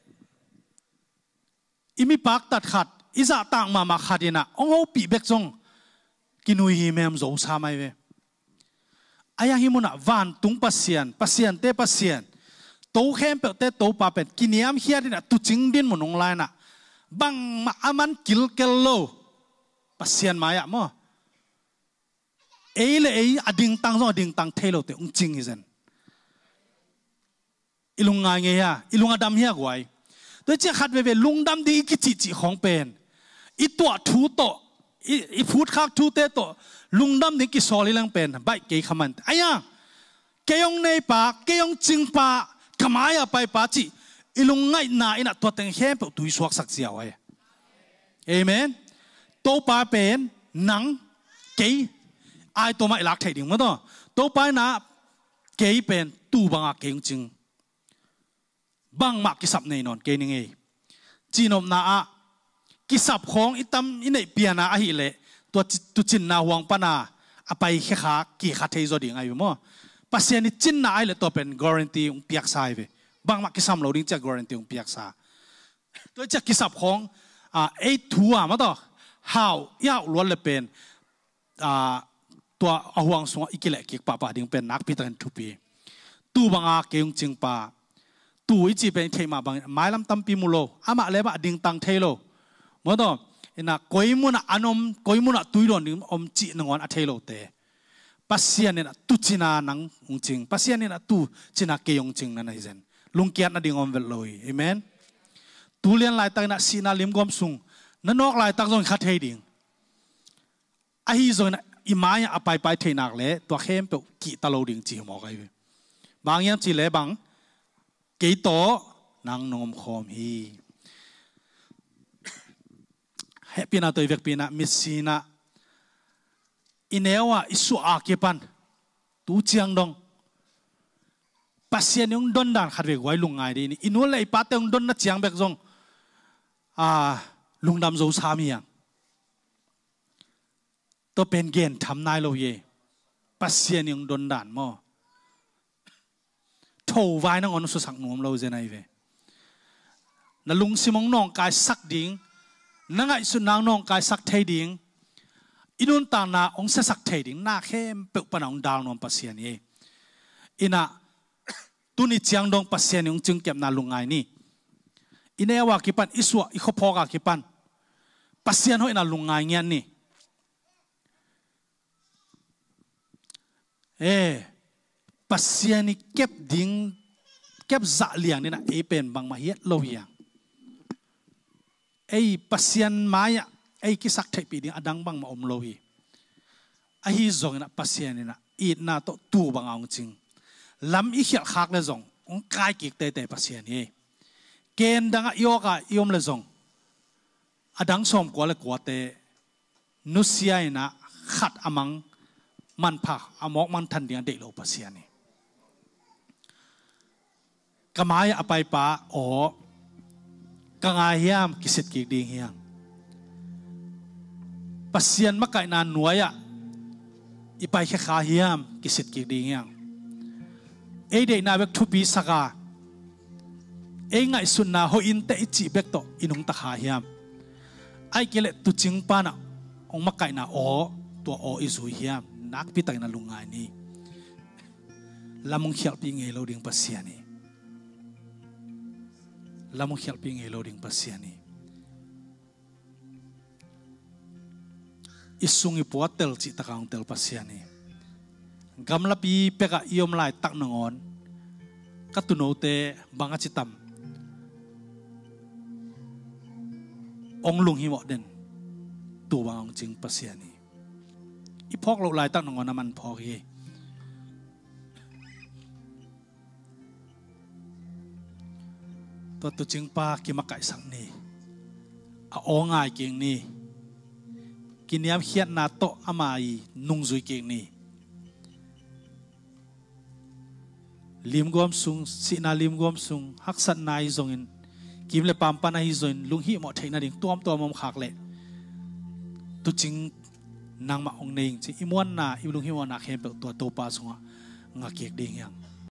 อิมิปักตัดขัดอิจะตังมาขัดินะองโอปีเบกซงกินุยฮิเมมโจสามัยเวอายาฮิมุนะวันตุงปัสยันเตปัสยันโตเข้มเปิดเตโตปาเป็ดกินยามเฮียดินะตุจิงดินมุนองไลน่ะบังมาอามันกิลเกลโลปัสยันมายะมั้งเอเลอดิ่งตังซองอดิ่งตังเทโลเตองจิงฮิเซนอิลุงไงเงียอิลุงอดัมเฮียกวยโดยเจ้าขัดเวลุงดำดีกิจิของเป็นอีตัวทูโตอีพูดคักทูเตโตลุงดำดีกิสอลิลังเป็นใบเกยขมันไอ้ยังเกยองในป่าเกยองจิงป่าขมายไปป่าจีอิลุงไงน่าอินะตัวเต็งเข้มเปิดตุยสวกสักเสียวไว้เอเมนโตป่าเป็นหนังเกยไอตัวมาหลักเทดิ่งมั้งต่อโตป่าน่ะเกยเป็นตู้บังอาเกยจิงบังมักกิสับในนอนเกยนึงเอจีนอมน่ะกิสับของอิตัมอินเปียนาอหิเลตัวตุจินนาหวงปนาอไปแค่ขากี่ขาเทยจดิ่งไงอยู่มั้งปัสยานิจินนาไอเลตัวเป็น guarantee องเปียกสายเวบางมักกิสัมเราดิ้งจะ guarantee องเปียกสาตัวจะกิสับของไอทัวมาต่อหาวยาวล้วนเลยเป็นตัวห่วงสงอีกเละกิกป่าดิ้งเป็นนักพิจารณาทุปีตู้บางอาเกยงจิงป่าตู้อีจีเป็นเทมาบางไม้ลำตั้มปีมุโลอามาเลบะดิ้งตังเทโลมาต่อน่ะกอยมุนะอนมกอยมุนะตุยโดนดิ้งอมจีนงอนอัเทโลเตปัสยานี่นะตุจินานังองจิงปัสยานี่นะตุจินาเกยองจิงนั่นไอ้เจนลุงเกียรตินะดิ้งอมเวลลอยเอเมนตุเลียนลายตักนะสีนาลิมกอมซุงนั่นนอกลายตักจงขัดเฮดิ้งไอ้จงนะอิมายอไปเทนักเล่ตัวเข้มเปกี่ตะโลดิ้งจีหมอกไอ้บางอย่างจีเล่บางเกยโตนางนมคอมฮีเฮปีนาตัวเวกปีนามิสีนาอินเอวะอิสุอาเกปันตูเจียงดงปัสยานิงดอนดานขัดเวกไว้ลุงไงดีนี่อินุเลยปัตเตงดอนนัดเจียงเบกซงลุงดำโจสามียังตัวเป็นเกณฑ์ทำนายเราเย่ปัสยานิงดอนดานมั้งโถไว้นังอนุสักหนุ่มเราเจนไอเวนั่นลุงสิมองน้องกายสักดิ่งนั่งไอ้สุนางน้องกายสักเทดิ่งอินุนตานาองเสสักเทดิ่งน่าเข้มเปิดปนองดาวนอมปัสยานี่อินะตุนิจียงดองปัสยานี่องจึงเก็บนาลุงไงนี่อินเอวากิปันอิสวะอิขพอกากิปันปัสยานหอยนาลุงไงเงี้ยนี่ปัสยานี่เก็บดิ่งเก็บจะเลี้ยงนี่นะเป็นบางมาเฮ็ดโลยังปัสยานมายะกิสักเทปีดิ่งอดังบางมาอมโลฮีฮิจงนะปัสยานี่นะอีน่าโตตูบางเอาจริงลำอีเขียขักเลยจงองกายกิกเตะปัสยานี่เกณฑ์ดังยอกยอมเลยจงอดังสมกว่าเลยกว่าเตนุสยานะขัดอมังมันพักอมอกมันทันเดียงเด็กโลปัสยานี่กมายอไปป่ากังอาเฮียมกิสิตกิดีเฮียงปัสยันมักไก่นานหน่วยอีไปแค่ขาเฮียมกิสิตกิดีเฮียงเด็กนาเวกทุปีสักาไงสุนนาโฮอินเตอิจิเบกโตอินุงตะขาเฮียมไอเกลตุจิงปานะองมักไก่นาตัวอิสุเฮียมนักพิตัยนาลุงไงนี่ลำมงเขียลปีเงยโลดิ่งปัสยานี่ลำมงเขียลปีเงยโลดิ่งปัสยานี่อิสุงอิปัวเตลจิตะกางเตลปัสยานี่ gamla pi peka iom lai tak nangon katunote banga chitam ong lung hi mo den tu bang jing pasiani ipok lo lai tak nangon naman phok hi to tu jing pa ki makai sang ni a ongai keng ni kiniam hiat na to amai nung zui keng ni lim gom sung si na lim gom sung haksat nai zongin kim le pam pa na hi zoin lung hi mo theina ding tuam tuam mom khak le tu ching nang ma ong nei chi imon na i lung hi mo na khem pe to pa sunga nga kek ding yang